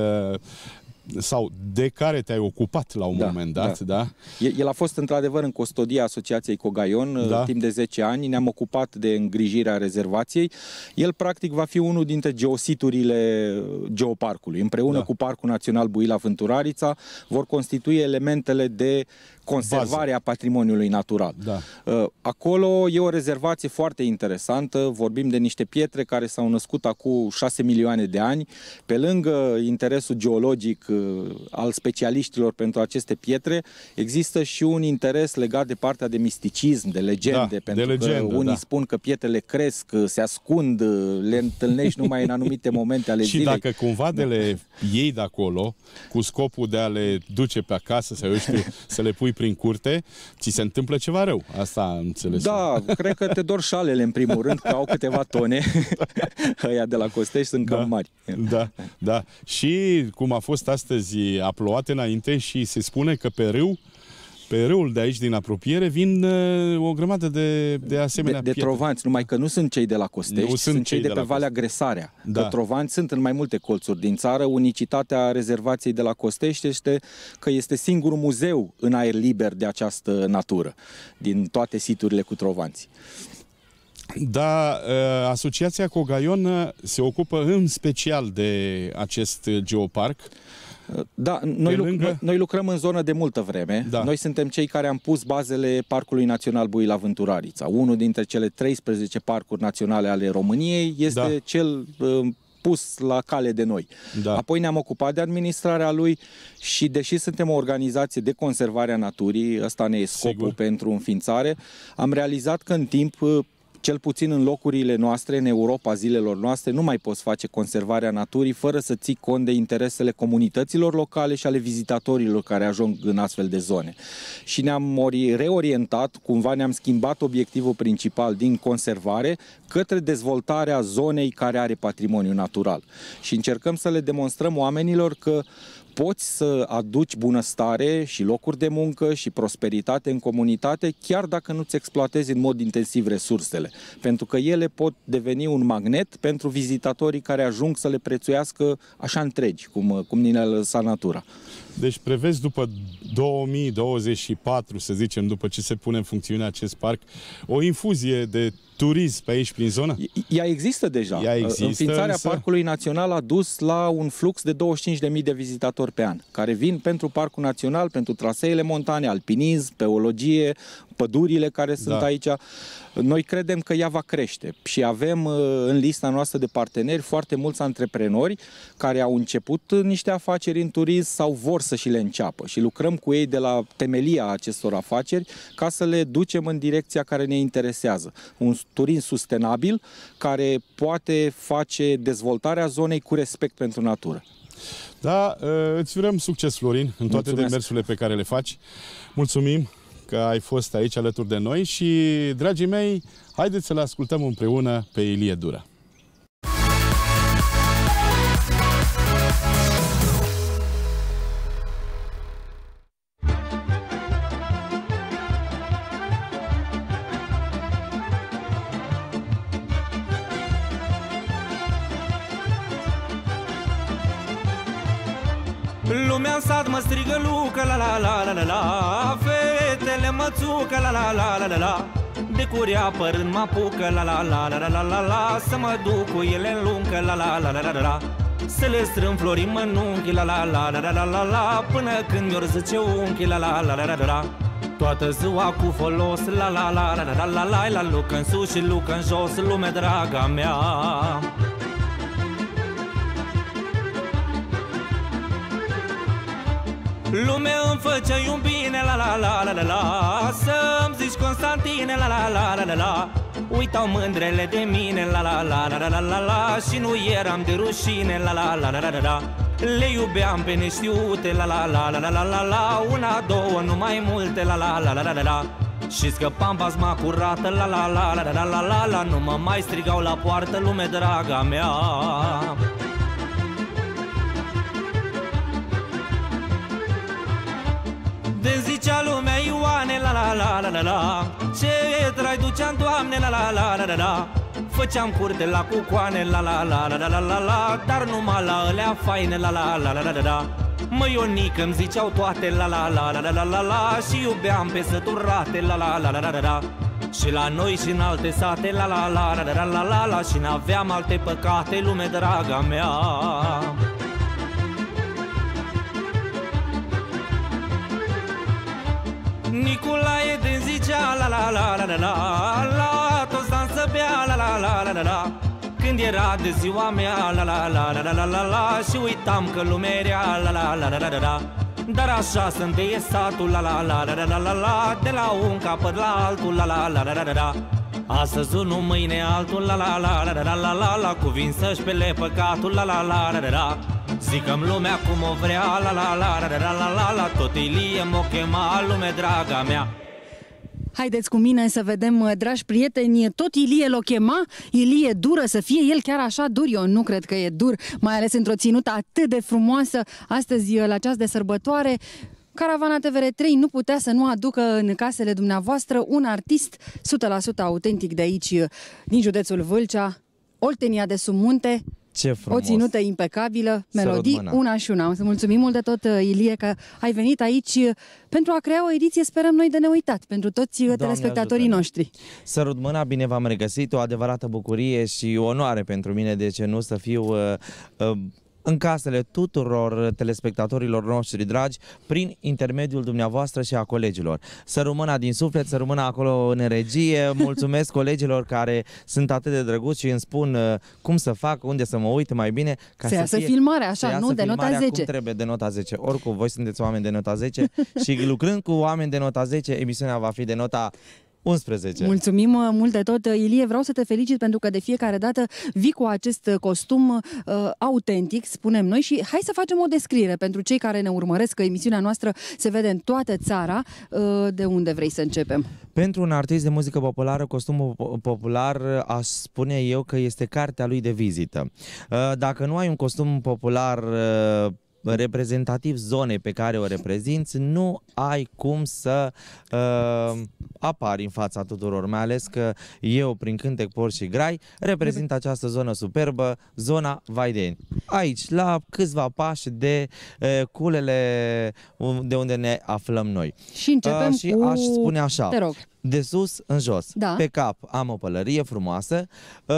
sau de care te-ai ocupat la un da, moment dat, da? da? El a fost într-adevăr în custodia Asociației Cogaion da. timp de zece ani, ne-am ocupat de îngrijirea rezervației. El practic va fi unul dintre geositurile geoparcului. Împreună da. cu Parcul Național Buila-Vânturarița vor constitui elementele de conservare a patrimoniului natural. Da. Acolo e o rezervație foarte interesantă, vorbim de niște pietre care s-au născut acum șase milioane de ani. Pe lângă interesul geologic al specialiștilor pentru aceste pietre, există și un interes legat de partea de misticism, de legende, da, pentru de legendă, că unii da. spun că pietrele cresc, se ascund, le întâlnești numai în anumite momente ale și zilei. Și dacă cumva de le iei de acolo, cu scopul de a le duce pe acasă, sau eu știu, să le pui prin curte, ți se întâmplă ceva rău. Asta am înțeles. Da, cred că te dor șalele în primul rând, că au câteva tone. Ăia de la Costești sunt da, cam mari. Da, da. Și cum a fost astăzi, a plouat înainte și se spune că pe râu, pe râul de aici din apropiere vin uh, o grămadă de, de asemenea de, de trovanți, numai că nu sunt cei de la Costești, nu sunt, sunt cei de, de pe Valea Gresarea. Da. Că trovanți sunt în mai multe colțuri din țară. Unicitatea rezervației de la Costești este că este singurul muzeu în aer liber de această natură din toate siturile cu trovanți. Da, Asociația Cogaion se ocupă în special de acest geoparc. Da, noi, lângă... noi lucrăm în zonă de multă vreme. Da. Noi suntem cei care am pus bazele Parcului Național Buila-Vânturarița. Unul dintre cele treisprezece parcuri naționale ale României este da. cel uh, pus la cale de noi. Da. Apoi ne-am ocupat de administrarea lui și deși suntem o organizație de conservare a naturii, ăsta ne e scopul Sigur. pentru înființare, am realizat că în timp... Uh, cel puțin în locurile noastre, în Europa zilelor noastre, nu mai poți face conservarea naturii fără să ții cont de interesele comunităților locale și ale vizitatorilor care ajung în astfel de zone. Și ne-am reorientat, cumva ne-am schimbat obiectivul principal din conservare către dezvoltarea zonei care are patrimoniu natural. Și încercăm să le demonstrăm oamenilor că poți să aduci bunăstare și locuri de muncă și prosperitate în comunitate, chiar dacă nu-ți exploatezi în mod intensiv resursele, pentru că ele pot deveni un magnet pentru vizitatorii care ajung să le prețuiască așa întregi, cum, cum ni le-a lăsat natura. Deci prevezi după două mii douăzeci și patru, să zicem, după ce se pune în funcțiune acest parc, o infuzie de turism pe aici, prin zonă? Ea există deja. Ea există, Înființarea însă... Parcului Național a dus la un flux de douăzeci și cinci de mii de vizitatori pe an, care vin pentru Parcul Național, pentru traseele montane, alpinism, peologie, pădurile care sunt da. aici. Noi credem că ea va crește și avem în lista noastră de parteneri foarte mulți antreprenori care au început niște afaceri în turism sau vor să și le înceapă și lucrăm cu ei de la temelia acestor afaceri ca să le ducem în direcția care ne interesează. Un turism sustenabil care poate face dezvoltarea zonei cu respect pentru natură. Da, îți urăm succes, Florin, în toate Mulțumesc. demersurile pe care le faci. Mulțumim că ai fost aici alături de noi și, dragii mei, haideți să le ascultăm împreună pe Ilie Dura. Lumea în sat mă strigă Luca, la la la la la la. Fetele mă țucă, la la la la la la. De curea părând mă apucă, la la la la la la la la. Să mă duc cu ele în luncă, la la la la la la la. Să le strâng flori în mănunchi, la la la la la la la la. Până când mi-or zice unchi, la la la la la la la. Toată ziua cu folos, la la la la la la la. La luc în sus și luc în jos, lume draga mea. Lume îmi făcea un bine, la la la la la la. Să-mi zici Constantine, la la la la la la. Uitau mândrele de mine, la la la la la la la la. Și nu eram de rușine, la la la la la la la. Le iubeam pe neștiute, la la la la la la la la. Una, două, nu mai multe, la la la la la la la. Și scăpam basma curată, la la la la la la la la. Nu mă mai strigau la poartă, lume draga mea. De zicea lumea Ioane, la la la la la la. Ce trai duceam, Doamne, la la la la la la. Făceam curte la cucoane, la la la la la la la la. Dar numai la alea faine, la la la la la la la. Mă Ionică îmi ziceau toate, la la la la la la la la. Și iubeam pe săturate, la la la la la la la. Și la noi și în alte sate, la la la la la la la la. Și n-aveam alte păcate, lume draga mea. Nicolae din zicea, la la la la la la. La toți dan să bea, la la la la la la. Când era de ziua mea, la la la la la la la la. Și uitam că lumea era, la la la la la la la. Dar așa sunt de satul, la la la la la la la la. De la un capăt la altul, la la la la la la la. Astăzi unul, mâine altul, la la la la la la la la. Cuvin să-și pele păcatul, la la la la la la. Zică-mi lumea cum o vrea, la la la la la la la la. Tot Ilie m-o chema, lume draga mea. Haideți cu mine să vedem, dragi prieteni, tot Ilie l-o chema, Ilie dură să fie, el chiar așa dur, eu nu cred că e dur, mai ales într-o ținută atât de frumoasă, astăzi la ceas de sărbătoare. Caravana T V R trei nu putea să nu aducă în casele dumneavoastră un artist o sută la sută autentic de aici, din județul Vâlcea, Oltenia de sub munte. Ce frumos. O ținută impecabilă, melodii una și una. Să mulțumim mult de tot, Ilie, că ai venit aici pentru a crea o ediție, sperăm noi, de neuitat, pentru toți Doamne telespectatorii ajută. noștri. Sărut mâna, bine v-am regăsit, o adevărată bucurie și onoare pentru mine, de ce nu, să fiu uh, uh, în casele tuturor telespectatorilor noștri dragi, prin intermediul dumneavoastră și a colegilor. Să rămână din suflet, să rămână acolo în regie. Mulțumesc colegilor care sunt atât de drăguți și îmi spun uh, cum să fac, unde să mă uit mai bine. Ca să să iasă fie, filmarea, așa, nu de nota zece. Cum trebuie, de nota zece. Oricum, voi sunteți oameni de nota zece și lucrând cu oameni de nota zece, emisiunea va fi de nota unsprezece. Mulțumim mult de tot, Ilie. Vreau să te felicit pentru că de fiecare dată vii cu acest costum uh, autentic, spunem noi, și hai să facem o descriere pentru cei care ne urmăresc, că emisiunea noastră se vede în toată țara. Uh, de unde vrei să începem? Pentru un artist de muzică populară, costumul popular, aș spune eu că este cartea lui de vizită. Uh, dacă nu ai un costum popular uh, reprezentativ zonei pe care o reprezinți, nu ai cum să uh, apari în fața tuturor, mai ales că eu, prin cântec, por și grai, reprezint această zonă superbă, zona Vaideni. Aici, la câțiva pași de uh, culele de unde ne aflăm noi. Și începem uh, și cu... aș spune așa. Te rog. De sus în jos. Da. Pe cap am o pălărie frumoasă.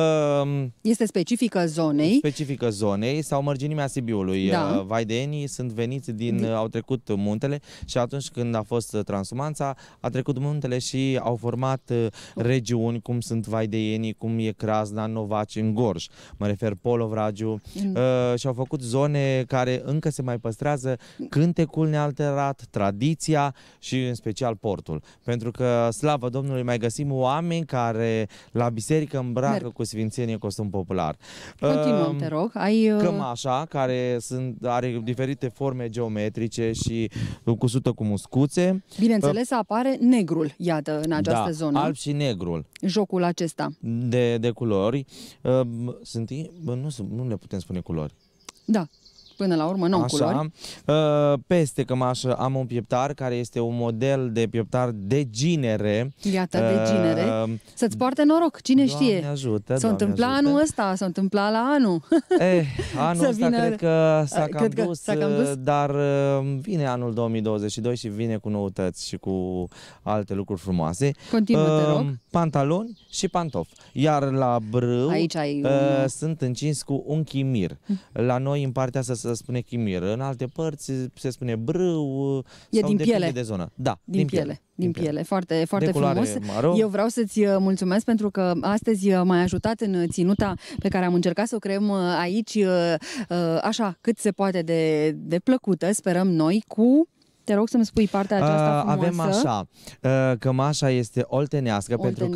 Uh, este specifică zonei. Specifică zonei sau mărginimea Sibiului. Da. Uh, Vaidenii sunt veniți din, din... au trecut muntele și atunci când a fost transumanța, a trecut muntele și au format uh, regiuni cum sunt Vaideienii, cum e Crasna, Novaci, în Gorj. Mă refer Polovragiu. Mm. Uh, și au făcut zone care încă se mai păstrează cântecul nealterat, tradiția și în special portul. Pentru că slavă Domnului mai găsim oameni care la biserică îmbracă Merg. cu sfințenie costum popular. Continuăm, uh, te rog. Ai, uh... Cămașa, care sunt, are diferite forme geometrice și cusută cu muscuțe. Bineînțeles, uh, apare negrul, iată, în această da, zonă. Alb și negrul. Jocul acesta. De, de culori. Uh, sunt, nu, nu le putem spune culori. Da. până la urmă, nou culori. Peste cămașă am un pieptar care este un model de pieptar de ginere. Iată, de ginere. Să-ți poarte noroc, cine Doamne știe. ajută, S-a întâmplat ajută. anul ăsta, s-a întâmplat la anul. Eh, anul Să ăsta vină... cred că s-a cam, cred că dus, s-a cam dus, dar vine anul două mii douăzeci și doi și vine cu noutăți și cu alte lucruri frumoase. Continuă, te rog. Pantaloni și pantofi. Iar la brâu Aici ai uh, un... sunt încins cu un chimir. La noi în partea asta se spune chimir, în alte părți se spune brâu. E sau din piele. de zonă. Da, din, din piele. piele. Din piele, foarte, foarte frumos. Maro. Eu vreau să-ți mulțumesc pentru că astăzi m-ai ajutat în ținuta pe care am încercat să o creăm aici, așa, cât se poate de, de plăcută, sperăm noi, cu... Te rog să-mi spui partea aceasta frumoasă. Avem așa, cămașa este oltenească, oltenească. pentru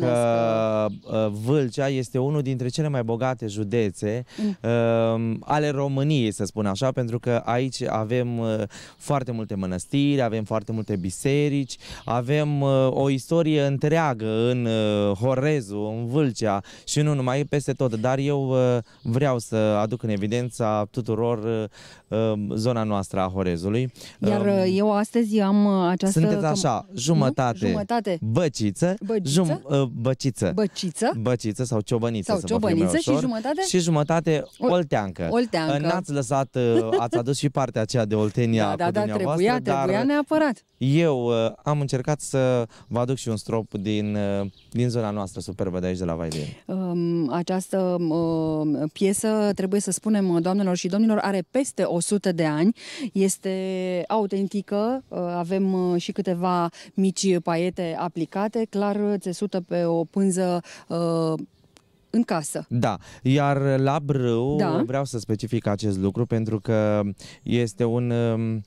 că Vâlcea este unul dintre cele mai bogate județe mm. ale României, să spun așa, pentru că aici avem foarte multe mănăstiri, avem foarte multe biserici, avem o istorie întreagă în Horezul, în Vâlcea și nu numai, peste tot. Dar eu vreau să aduc în evidența tuturor zona noastră a Horezului. Iar eu astăzi am această... Sunteți așa, jumătate, jumătate băciță, băciță, jum, băciță, băciță, băciță sau ciobăniță, sau să ciobăniță vă fie mai ușor, și jumătate? Și jumătate olteancă. Olteancă. N-ați lăsat, ați adus și partea aceea de oltenia da, da, cu da, dumneavoastră, trebuia, dar trebuia neapărat. Eu uh, am încercat să vă aduc și un strop din, uh, din zona noastră superbă de aici, de la Vaideni. Um, această uh, piesă, trebuie să spunem, doamnelor și domnilor, are peste o sută de ani. Este autentică, uh, avem uh, și câteva mici paiete aplicate, clar țesută pe o pânză uh, în casă. Da, iar la brâu da. vreau să specific acest lucru pentru că este un...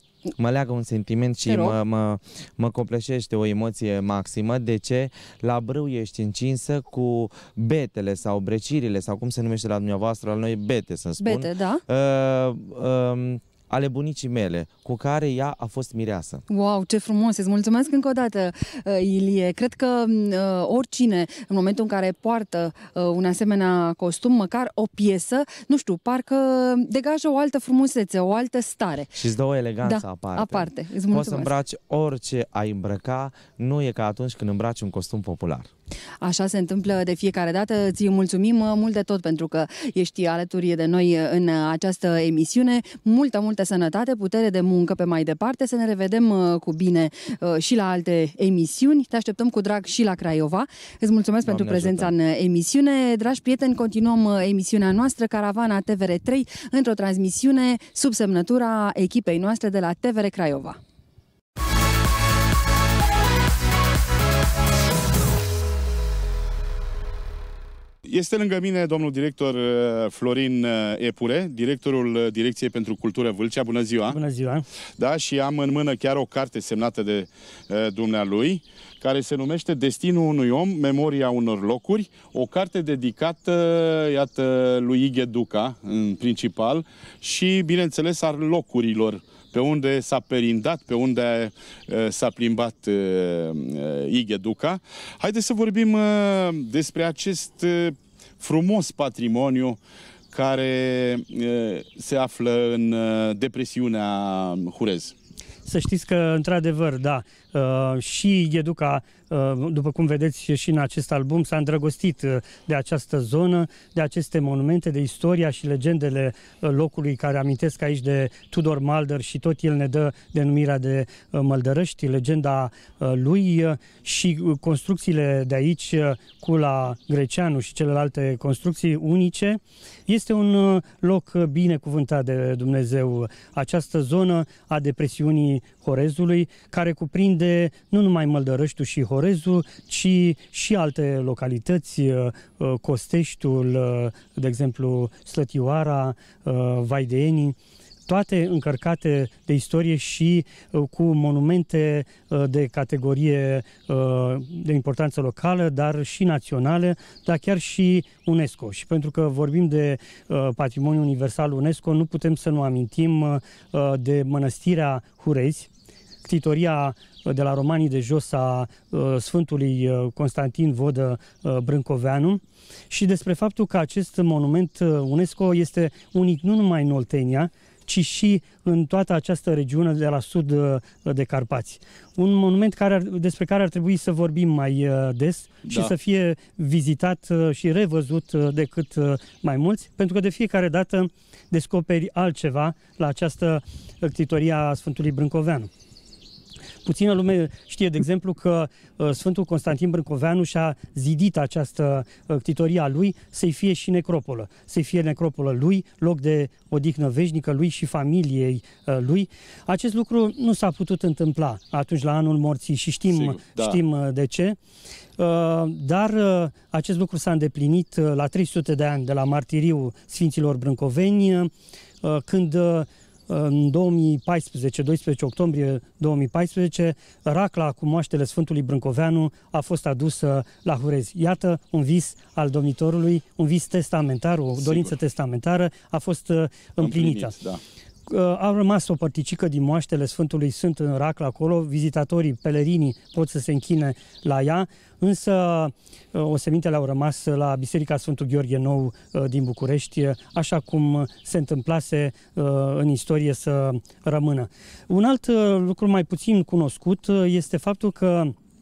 mă leagă un sentiment și mă, mă, mă copleșește o emoție maximă. De ce? La brâu ești încinsă cu betele sau brecirile sau cum se numește la dumneavoastră, la noi bete, să spun. Bete, da. Uh, uh, ale bunicii mele, cu care ea a fost mireasă. Wow, ce frumos! Îți mulțumesc încă o dată, Ilie. Cred că uh, oricine, în momentul în care poartă uh, un asemenea costum, măcar o piesă, nu știu, parcă degajă o altă frumusețe, o altă stare. Și îți dă o eleganță da, aparte. aparte. Îți mulțumesc. Poți să îmbraci orice ai îmbrăca, nu e ca atunci când îmbraci un costum popular. Așa se întâmplă de fiecare dată. Ți mulțumim mult de tot pentru că ești alături de noi în această emisiune. Multă, multă sănătate, putere de muncă pe mai departe. Să ne revedem cu bine și la alte emisiuni. Te așteptăm cu drag și la Craiova. Îți mulțumesc Doamne pentru prezența ajută. În emisiune. Dragi prieteni, continuăm emisiunea noastră Caravana T V R trei într-o transmisiune sub semnătura echipei noastre de la T V R Craiova. Este lângă mine domnul director Florin Epure, directorul Direcției pentru Cultură Vâlcea. Bună ziua! Bună ziua! Da, și am în mână chiar o carte semnată de uh, dumnealui, care se numește Destinul unui om, memoria unor locuri, o carte dedicată, iată, lui Ighe Duca, în principal, și, bineînțeles, al locurilor pe unde s-a perindat, pe unde uh, s-a plimbat uh, uh, Ighe Duca. Haideți să vorbim uh, despre acest uh, frumos patrimoniu care uh, se află în uh, depresiunea Hurez. Să știți că, într-adevăr, da, uh, și Ighe Duca, uh, după cum vedeți și în acest album, s-a îndrăgostit uh, de această zonă, de aceste monumente, de istoria și legendele uh, locului care amintesc aici de Tudor Maldăr și tot el ne dă denumirea de uh, Măldărăști, legenda uh, lui uh, și uh, construcțiile de aici, uh, Cula Greceanu și celelalte construcții unice. Este un uh, loc binecuvântat de Dumnezeu, această zonă a depresiunii Horezului, care cuprinde nu numai Măldărăștiul și Horezul, ci și alte localități, Costeștiul, de exemplu Slătioara, Vaideeni, toate încărcate de istorie și uh, cu monumente uh, de categorie uh, de importanță locală, dar și națională, dar chiar și UNESCO. Și pentru că vorbim de uh, patrimoniu universal UNESCO, nu putem să nu amintim uh, de mănăstirea Hurezi, ctitoria de la Romanii de Jos a uh, Sfântului Constantin Vodă uh, Brâncoveanu, și despre faptul că acest monument UNESCO este unic nu numai în Oltenia, ci și în toată această regiune de la sud de Carpați. Un monument care ar, despre care ar trebui să vorbim mai des și da. să fie vizitat și revăzut decât mai mulți, pentru că de fiecare dată descoperi altceva la această ctitorie a Sfântului Brâncoveanu. Puțină lume știe, de exemplu, că uh, Sfântul Constantin Brâncoveanu și-a zidit această uh, ctitorie a lui să-i fie și necropolă. Să-i fie necropolă lui, loc de odihnă veșnică lui și familiei uh, lui. Acest lucru nu s-a putut întâmpla atunci la anul morții și știm, Sigur, da. știm uh, de ce. Uh, dar uh, acest lucru s-a îndeplinit uh, la trei sute de ani de la martiriul Sfinților Brâncoveni, uh, când uh, în două mii paisprezece, doisprezece octombrie două mii paisprezece, racla cu moaștele Sfântului Brâncoveanu a fost adusă la Hurezi. Iată un vis al domnitorului, un vis testamentar, o dorință Sigur. testamentară a fost uh, împlinită. Împlinit, da. A rămas o părticică din moaștele Sfântului Sunt în raclă acolo, vizitatorii, pelerinii pot să se închine la ea, însă osemintele au rămas la Biserica Sfântul Gheorghe Nou din București, așa cum se întâmplase în istorie să rămână. Un alt lucru mai puțin cunoscut este faptul că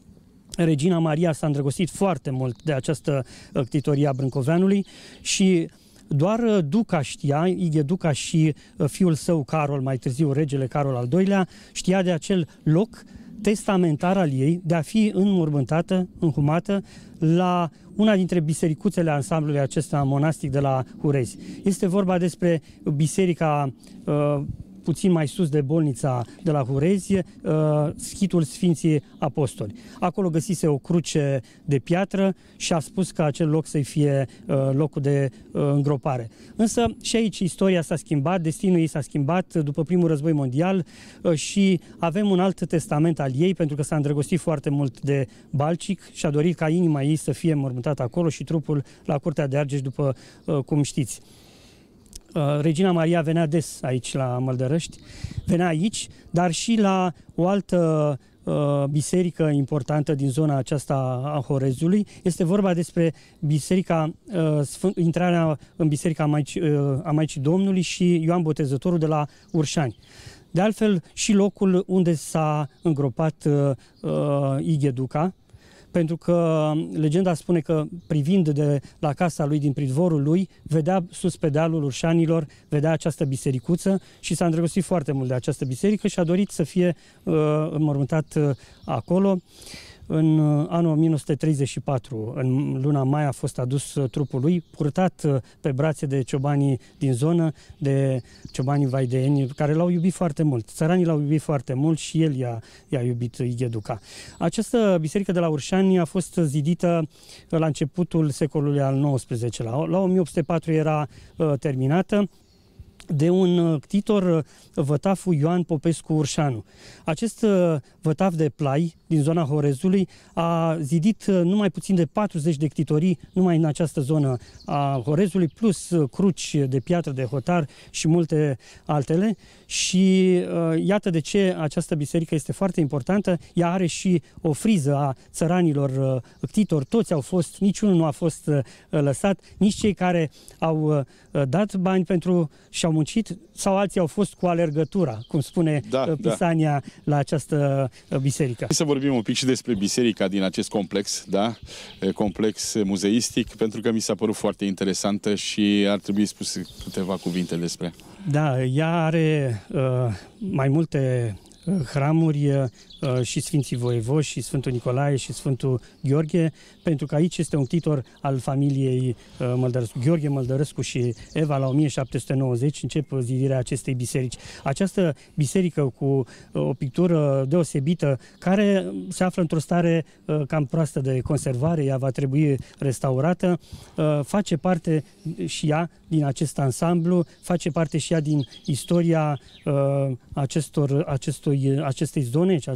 Regina Maria s-a îndrăgostit foarte mult de această ctitorie a Brâncoveanului și doar Duca știa, Ighe Duca și fiul său Carol, mai târziu regele Carol al doilea, știa de acel loc testamentar al ei de a fi înmormântată, înhumată la una dintre bisericuțele ansamblului acesta monastic de la Hurezi. Este vorba despre biserica uh, puțin mai sus de bolnița de la Hurezi, uh, schitul Sfinții Apostoli. Acolo găsise o cruce de piatră și a spus că acel loc să-i fie uh, locul de uh, îngropare. Însă și aici istoria s-a schimbat, destinul ei s-a schimbat după primul război mondial uh, și avem un alt testament al ei, pentru că s-a îndrăgostit foarte mult de Balcic și a dorit ca inima ei să fie mormântată acolo și trupul la Curtea de Argeș, după uh, cum știți. Regina Maria venea des aici la Măldărăști, venea aici, dar și la o altă uh, biserică importantă din zona aceasta a Horezului. Este vorba despre biserica, uh, Sfânt, intrarea în biserica Maicii, uh, a Maicii Domnului și Ioan Botezătorul de la Urșani. De altfel, și locul unde s-a îngropat uh, uh, Ighe Duca, pentru că legenda spune că, privind de la casa lui, din pridvorul lui, vedea sus pe dealul Urșanilor, vedea această bisericuță și s-a îndrăgostit foarte mult de această biserică și a dorit să fie uh, înmormântat uh, acolo. În anul o mie nouă sute treizeci și patru, în luna mai, a fost adus trupul lui, purtat pe brațe de ciobanii din zonă, de ciobanii vaideeni, care l-au iubit foarte mult. Țăranii l-au iubit foarte mult și el i-a, i-a iubit, Ighe Duca. Această biserică de la Urșani a fost zidită la începutul secolului al nouăsprezecelea. La o mie opt sute patru era uh, terminată de un ctitor, vătaful Ioan Popescu Urșanu. Acest vătaf de plai din zona Horezului a zidit numai puțin de patruzeci de ctitorii numai în această zonă a Horezului, plus cruci de piatră de hotar și multe altele. Și uh, iată de ce această biserică este foarte importantă. Ea are și o friză a țăranilor uh, ctitori. Toți au fost, niciunul nu a fost uh, lăsat, nici cei care au uh, dat bani pentru și au muncit, sau alții au fost cu alergătura, cum spune da, uh, Pisania da. la această uh, biserică. Să vorbim un pic și despre biserica din acest complex, da? Complex muzeistic, pentru că mi s-a părut foarte interesantă și ar trebui spus câteva cuvinte despre. Da, ea are uh, mai multe uh, hramuri, uh, și Sfinții Voievoși, și Sfântul Nicolae, și Sfântul Gheorghe, pentru că aici este un ctitor al familiei uh, Măldărăscu. Gheorghe Măldărăscu și Eva, la o mie șapte sute nouăzeci, încep zidirea acestei biserici. Această biserică cu uh, o pictură deosebită, care se află într-o stare uh, cam proastă de conservare, ea va trebui restaurată, uh, face parte și ea din acest ansamblu, face parte și ea din istoria uh, acestor, acestui, acestei zone,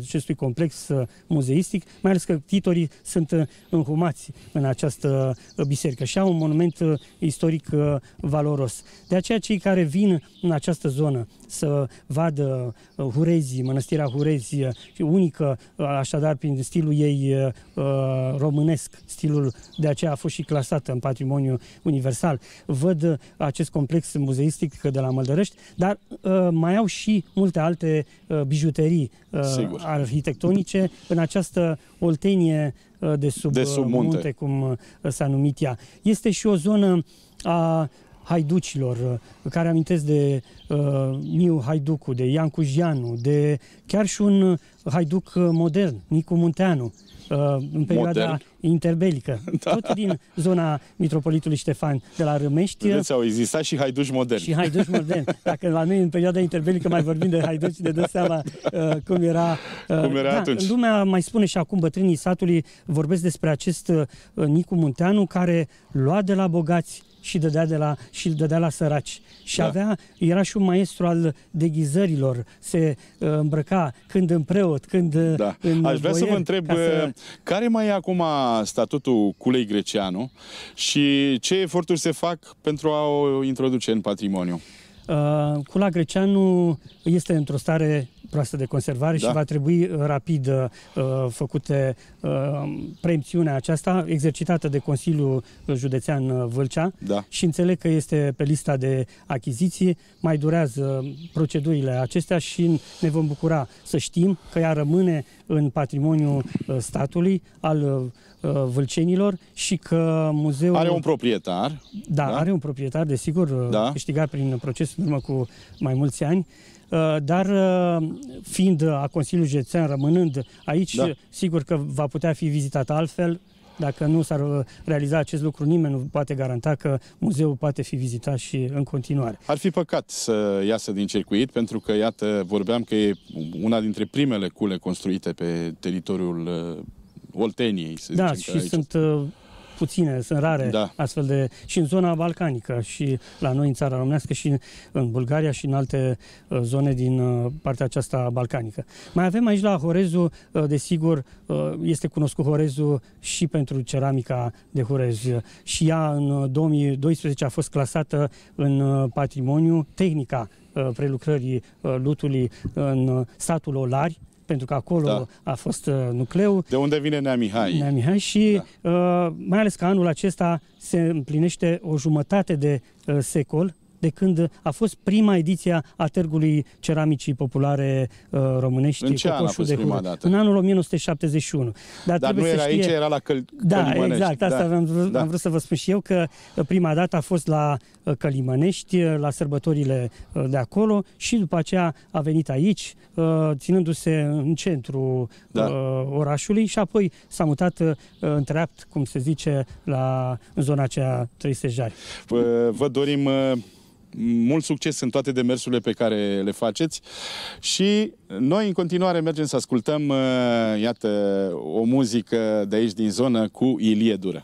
acestui complex muzeistic, mai ales că titorii sunt înhumați în această biserică și au un monument istoric valoros. De aceea cei care vin în această zonă să vadă Hurezii, mănăstirea Hurezi, unică așadar prin stilul ei românesc, stilul de aceea a fost și clasată în patrimoniu universal, văd acest complex muzeistic de la Măldărești, dar mai au și multe alte bijuterii Sigur. arhitectonice în această Oltenie de sub, de sub munte. munte, cum s-a numit ea. Este și o zonă a haiducilor, care amintesc de uh, Miu Haiducu, de Iancu Jianu, de chiar și un haiduc modern, Nicu Munteanu, uh, în perioada modern. interbelică, da. tot din zona Mitropolitului Ștefan de la Râmești. Vedeți, au existat și haiduci moderni. Și haiduci moderni. Dacă la noi în perioada interbelică mai vorbim de haiduci, ne dăm seama uh, cum era, uh, cum era da, atunci. Lumea mai spune și acum, bătrânii satului vorbesc despre acest uh, Nicu Munteanu care lua de la bogați și dădea, de la, și dădea la săraci. Și da. avea, era și un maestru al deghizărilor, se uh, îmbrăca când în preot, când da. în Aș vrea boier, să vă întreb, să... care mai e acum statutul Culei Greceanu și ce eforturi se fac pentru a o introduce în patrimoniu? Uh, Cula Greceanu este într-o stare proastă de conservare da. și va trebui rapid uh, făcute uh, preemțiunea aceasta, exercitată de Consiliul Județean Vâlcea da. și înțeleg că este pe lista de achiziții. Mai durează procedurile acestea și ne vom bucura să știm că ea rămâne în patrimoniul uh, statului, al uh, vâlcenilor și că muzeul... Are un proprietar. Da, da? are un proprietar, desigur, da. câștigat prin procesul în urmă cu mai mulți ani. Dar fiind a Consiliului Județean rămânând aici, da. sigur că va putea fi vizitat altfel. Dacă nu s-ar realiza acest lucru, nimeni nu poate garanta că muzeul poate fi vizitat și în continuare. Ar fi păcat să iasă din circuit, pentru că, iată, vorbeam că e una dintre primele cule construite pe teritoriul Olteniei. Să da, zicem, și aici sunt puține, sunt rare da. astfel de... și în zona balcanică, și la noi în țara românească, și în Bulgaria și în alte uh, zone din uh, partea aceasta balcanică. Mai avem aici la Horezu, uh, desigur, uh, este cunoscut Horezu și pentru ceramica de Hurez. Și ea în două mii doisprezece a fost clasată în uh, patrimoniu, tehnica uh, prelucrării uh, lutului în uh, satul Olari, pentru că acolo da. a fost uh, nucleul. De unde vine Nea Mihai. Nea Mihai și da. uh, mai ales că anul acesta se împlinește o jumătate de uh, secol de când a fost prima ediție a Târgului Ceramicii Populare uh, Românești. În ce an a fost prima dată? În anul o mie nouă sute șaptezeci și unu. Dar, Dar nu era știe... aici, era la Căl... Da, Călimănești. exact, asta da. am, vrut, da. am vrut să vă spun și eu, că prima dată a fost la Călimănești, la sărbătorile de acolo și după aceea a venit aici, ținându-se în centru da. orașului și apoi s-a mutat în treapt, cum se zice, la, în zona aceea Trei Stejari. Vă, vă dorim mult succes în toate demersurile pe care le faceți și noi în continuare mergem să ascultăm, iată, o muzică de aici din zonă cu Ilie Dură.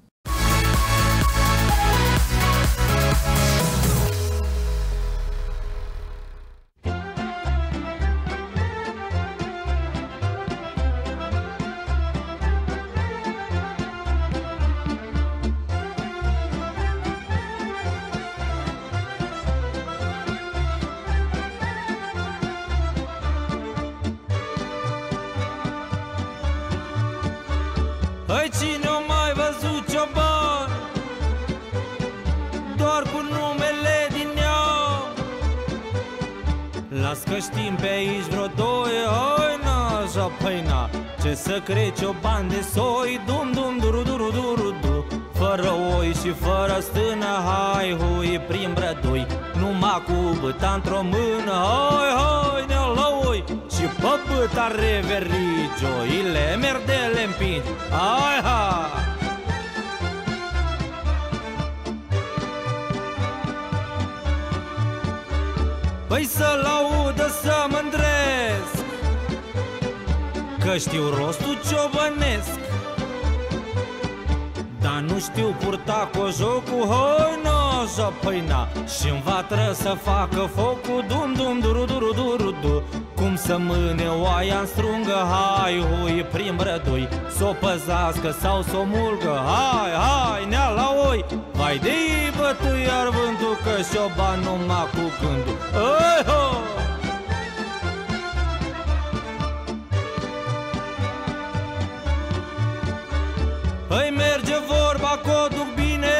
Hăi, cine o mai văzut cioban, doar cu numele din neam? Las că știm pe aici vreo doi, hai na, japăina, ce să crezi cioban de soi, dum dum duru duru duru du. Fără oi și fără stână, hai hui prin brădui, numai cu băta într-o mână, hai hai ne-o la oi. Și pe băta reverigioile merdele împingi, hai hai. Păi să laudă să mândresc că știu rostul ciobănesc, dar dar nu știu purta cojocul, hoi na, japăina. Și-n vatră să facă focul, dum dum duru duru duru du. Cum să mâne oaia-n strungă, hai hui prin brădui, s-o păzească sau s-o mulgă, hai, hai, nea la oi. Vai de-i bătui iar vântul, că șoban numai cu gândul. Oi, ho! Îi merge vorba că o duc bine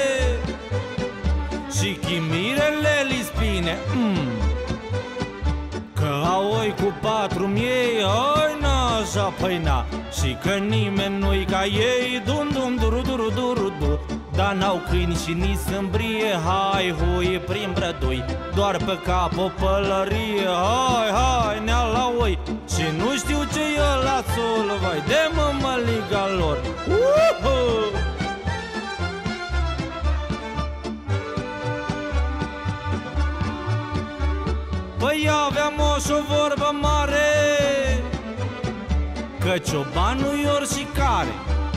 și chimirele li spine, mm. Că au oi cu patru miei, oi na, japăina. Și că nimeni nu-i ca ei, dum dum duru duru duru du. Dar n-au câini și nici sâmbrie, hai hui prin brădui, doar pe cap o pălărie, hai, hai, nea la oi. Și nu știu ce e ăla țul, vai de mămăliga lor. Uhu! Păi aveam o vorbă mare, că ciobanul e oricare.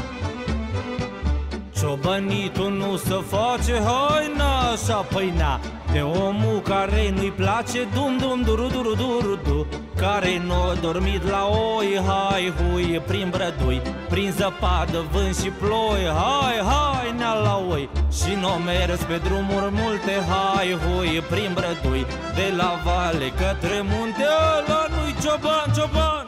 Ciobănitul nu se face, hai na, așa păi na, de omul care nu-i place, dum dum duru duru duru du. Care n-a dormit la oi, hai hui prin brădui, prin zăpadă, vânt și ploi, hai, hai, nea la oi. Și n-o mers pe drumuri multe, hai hui prin brădui, de la vale către munte, ăla nu-i cioban, cioban.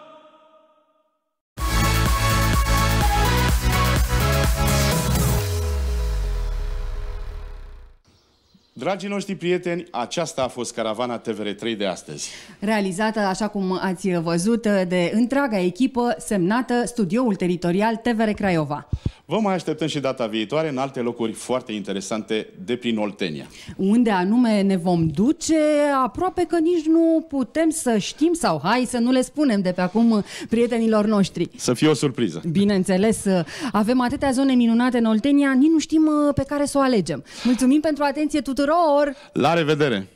Dragii noștri prieteni, aceasta a fost Caravana T V R trei de astăzi. Realizată, așa cum ați văzut, de întreaga echipă, semnată Studioul Teritorial T V R Craiova. Vă mai așteptăm și data viitoare în alte locuri foarte interesante de prin Oltenia. Unde anume ne vom duce, aproape că nici nu putem să știm, sau hai să nu le spunem de pe acum prietenilor noștri. Să fie o surpriză. Bineînțeles, avem atâtea zone minunate în Oltenia, nici nu știm pe care să o alegem. Mulțumim pentru atenție tuturor! La revedere!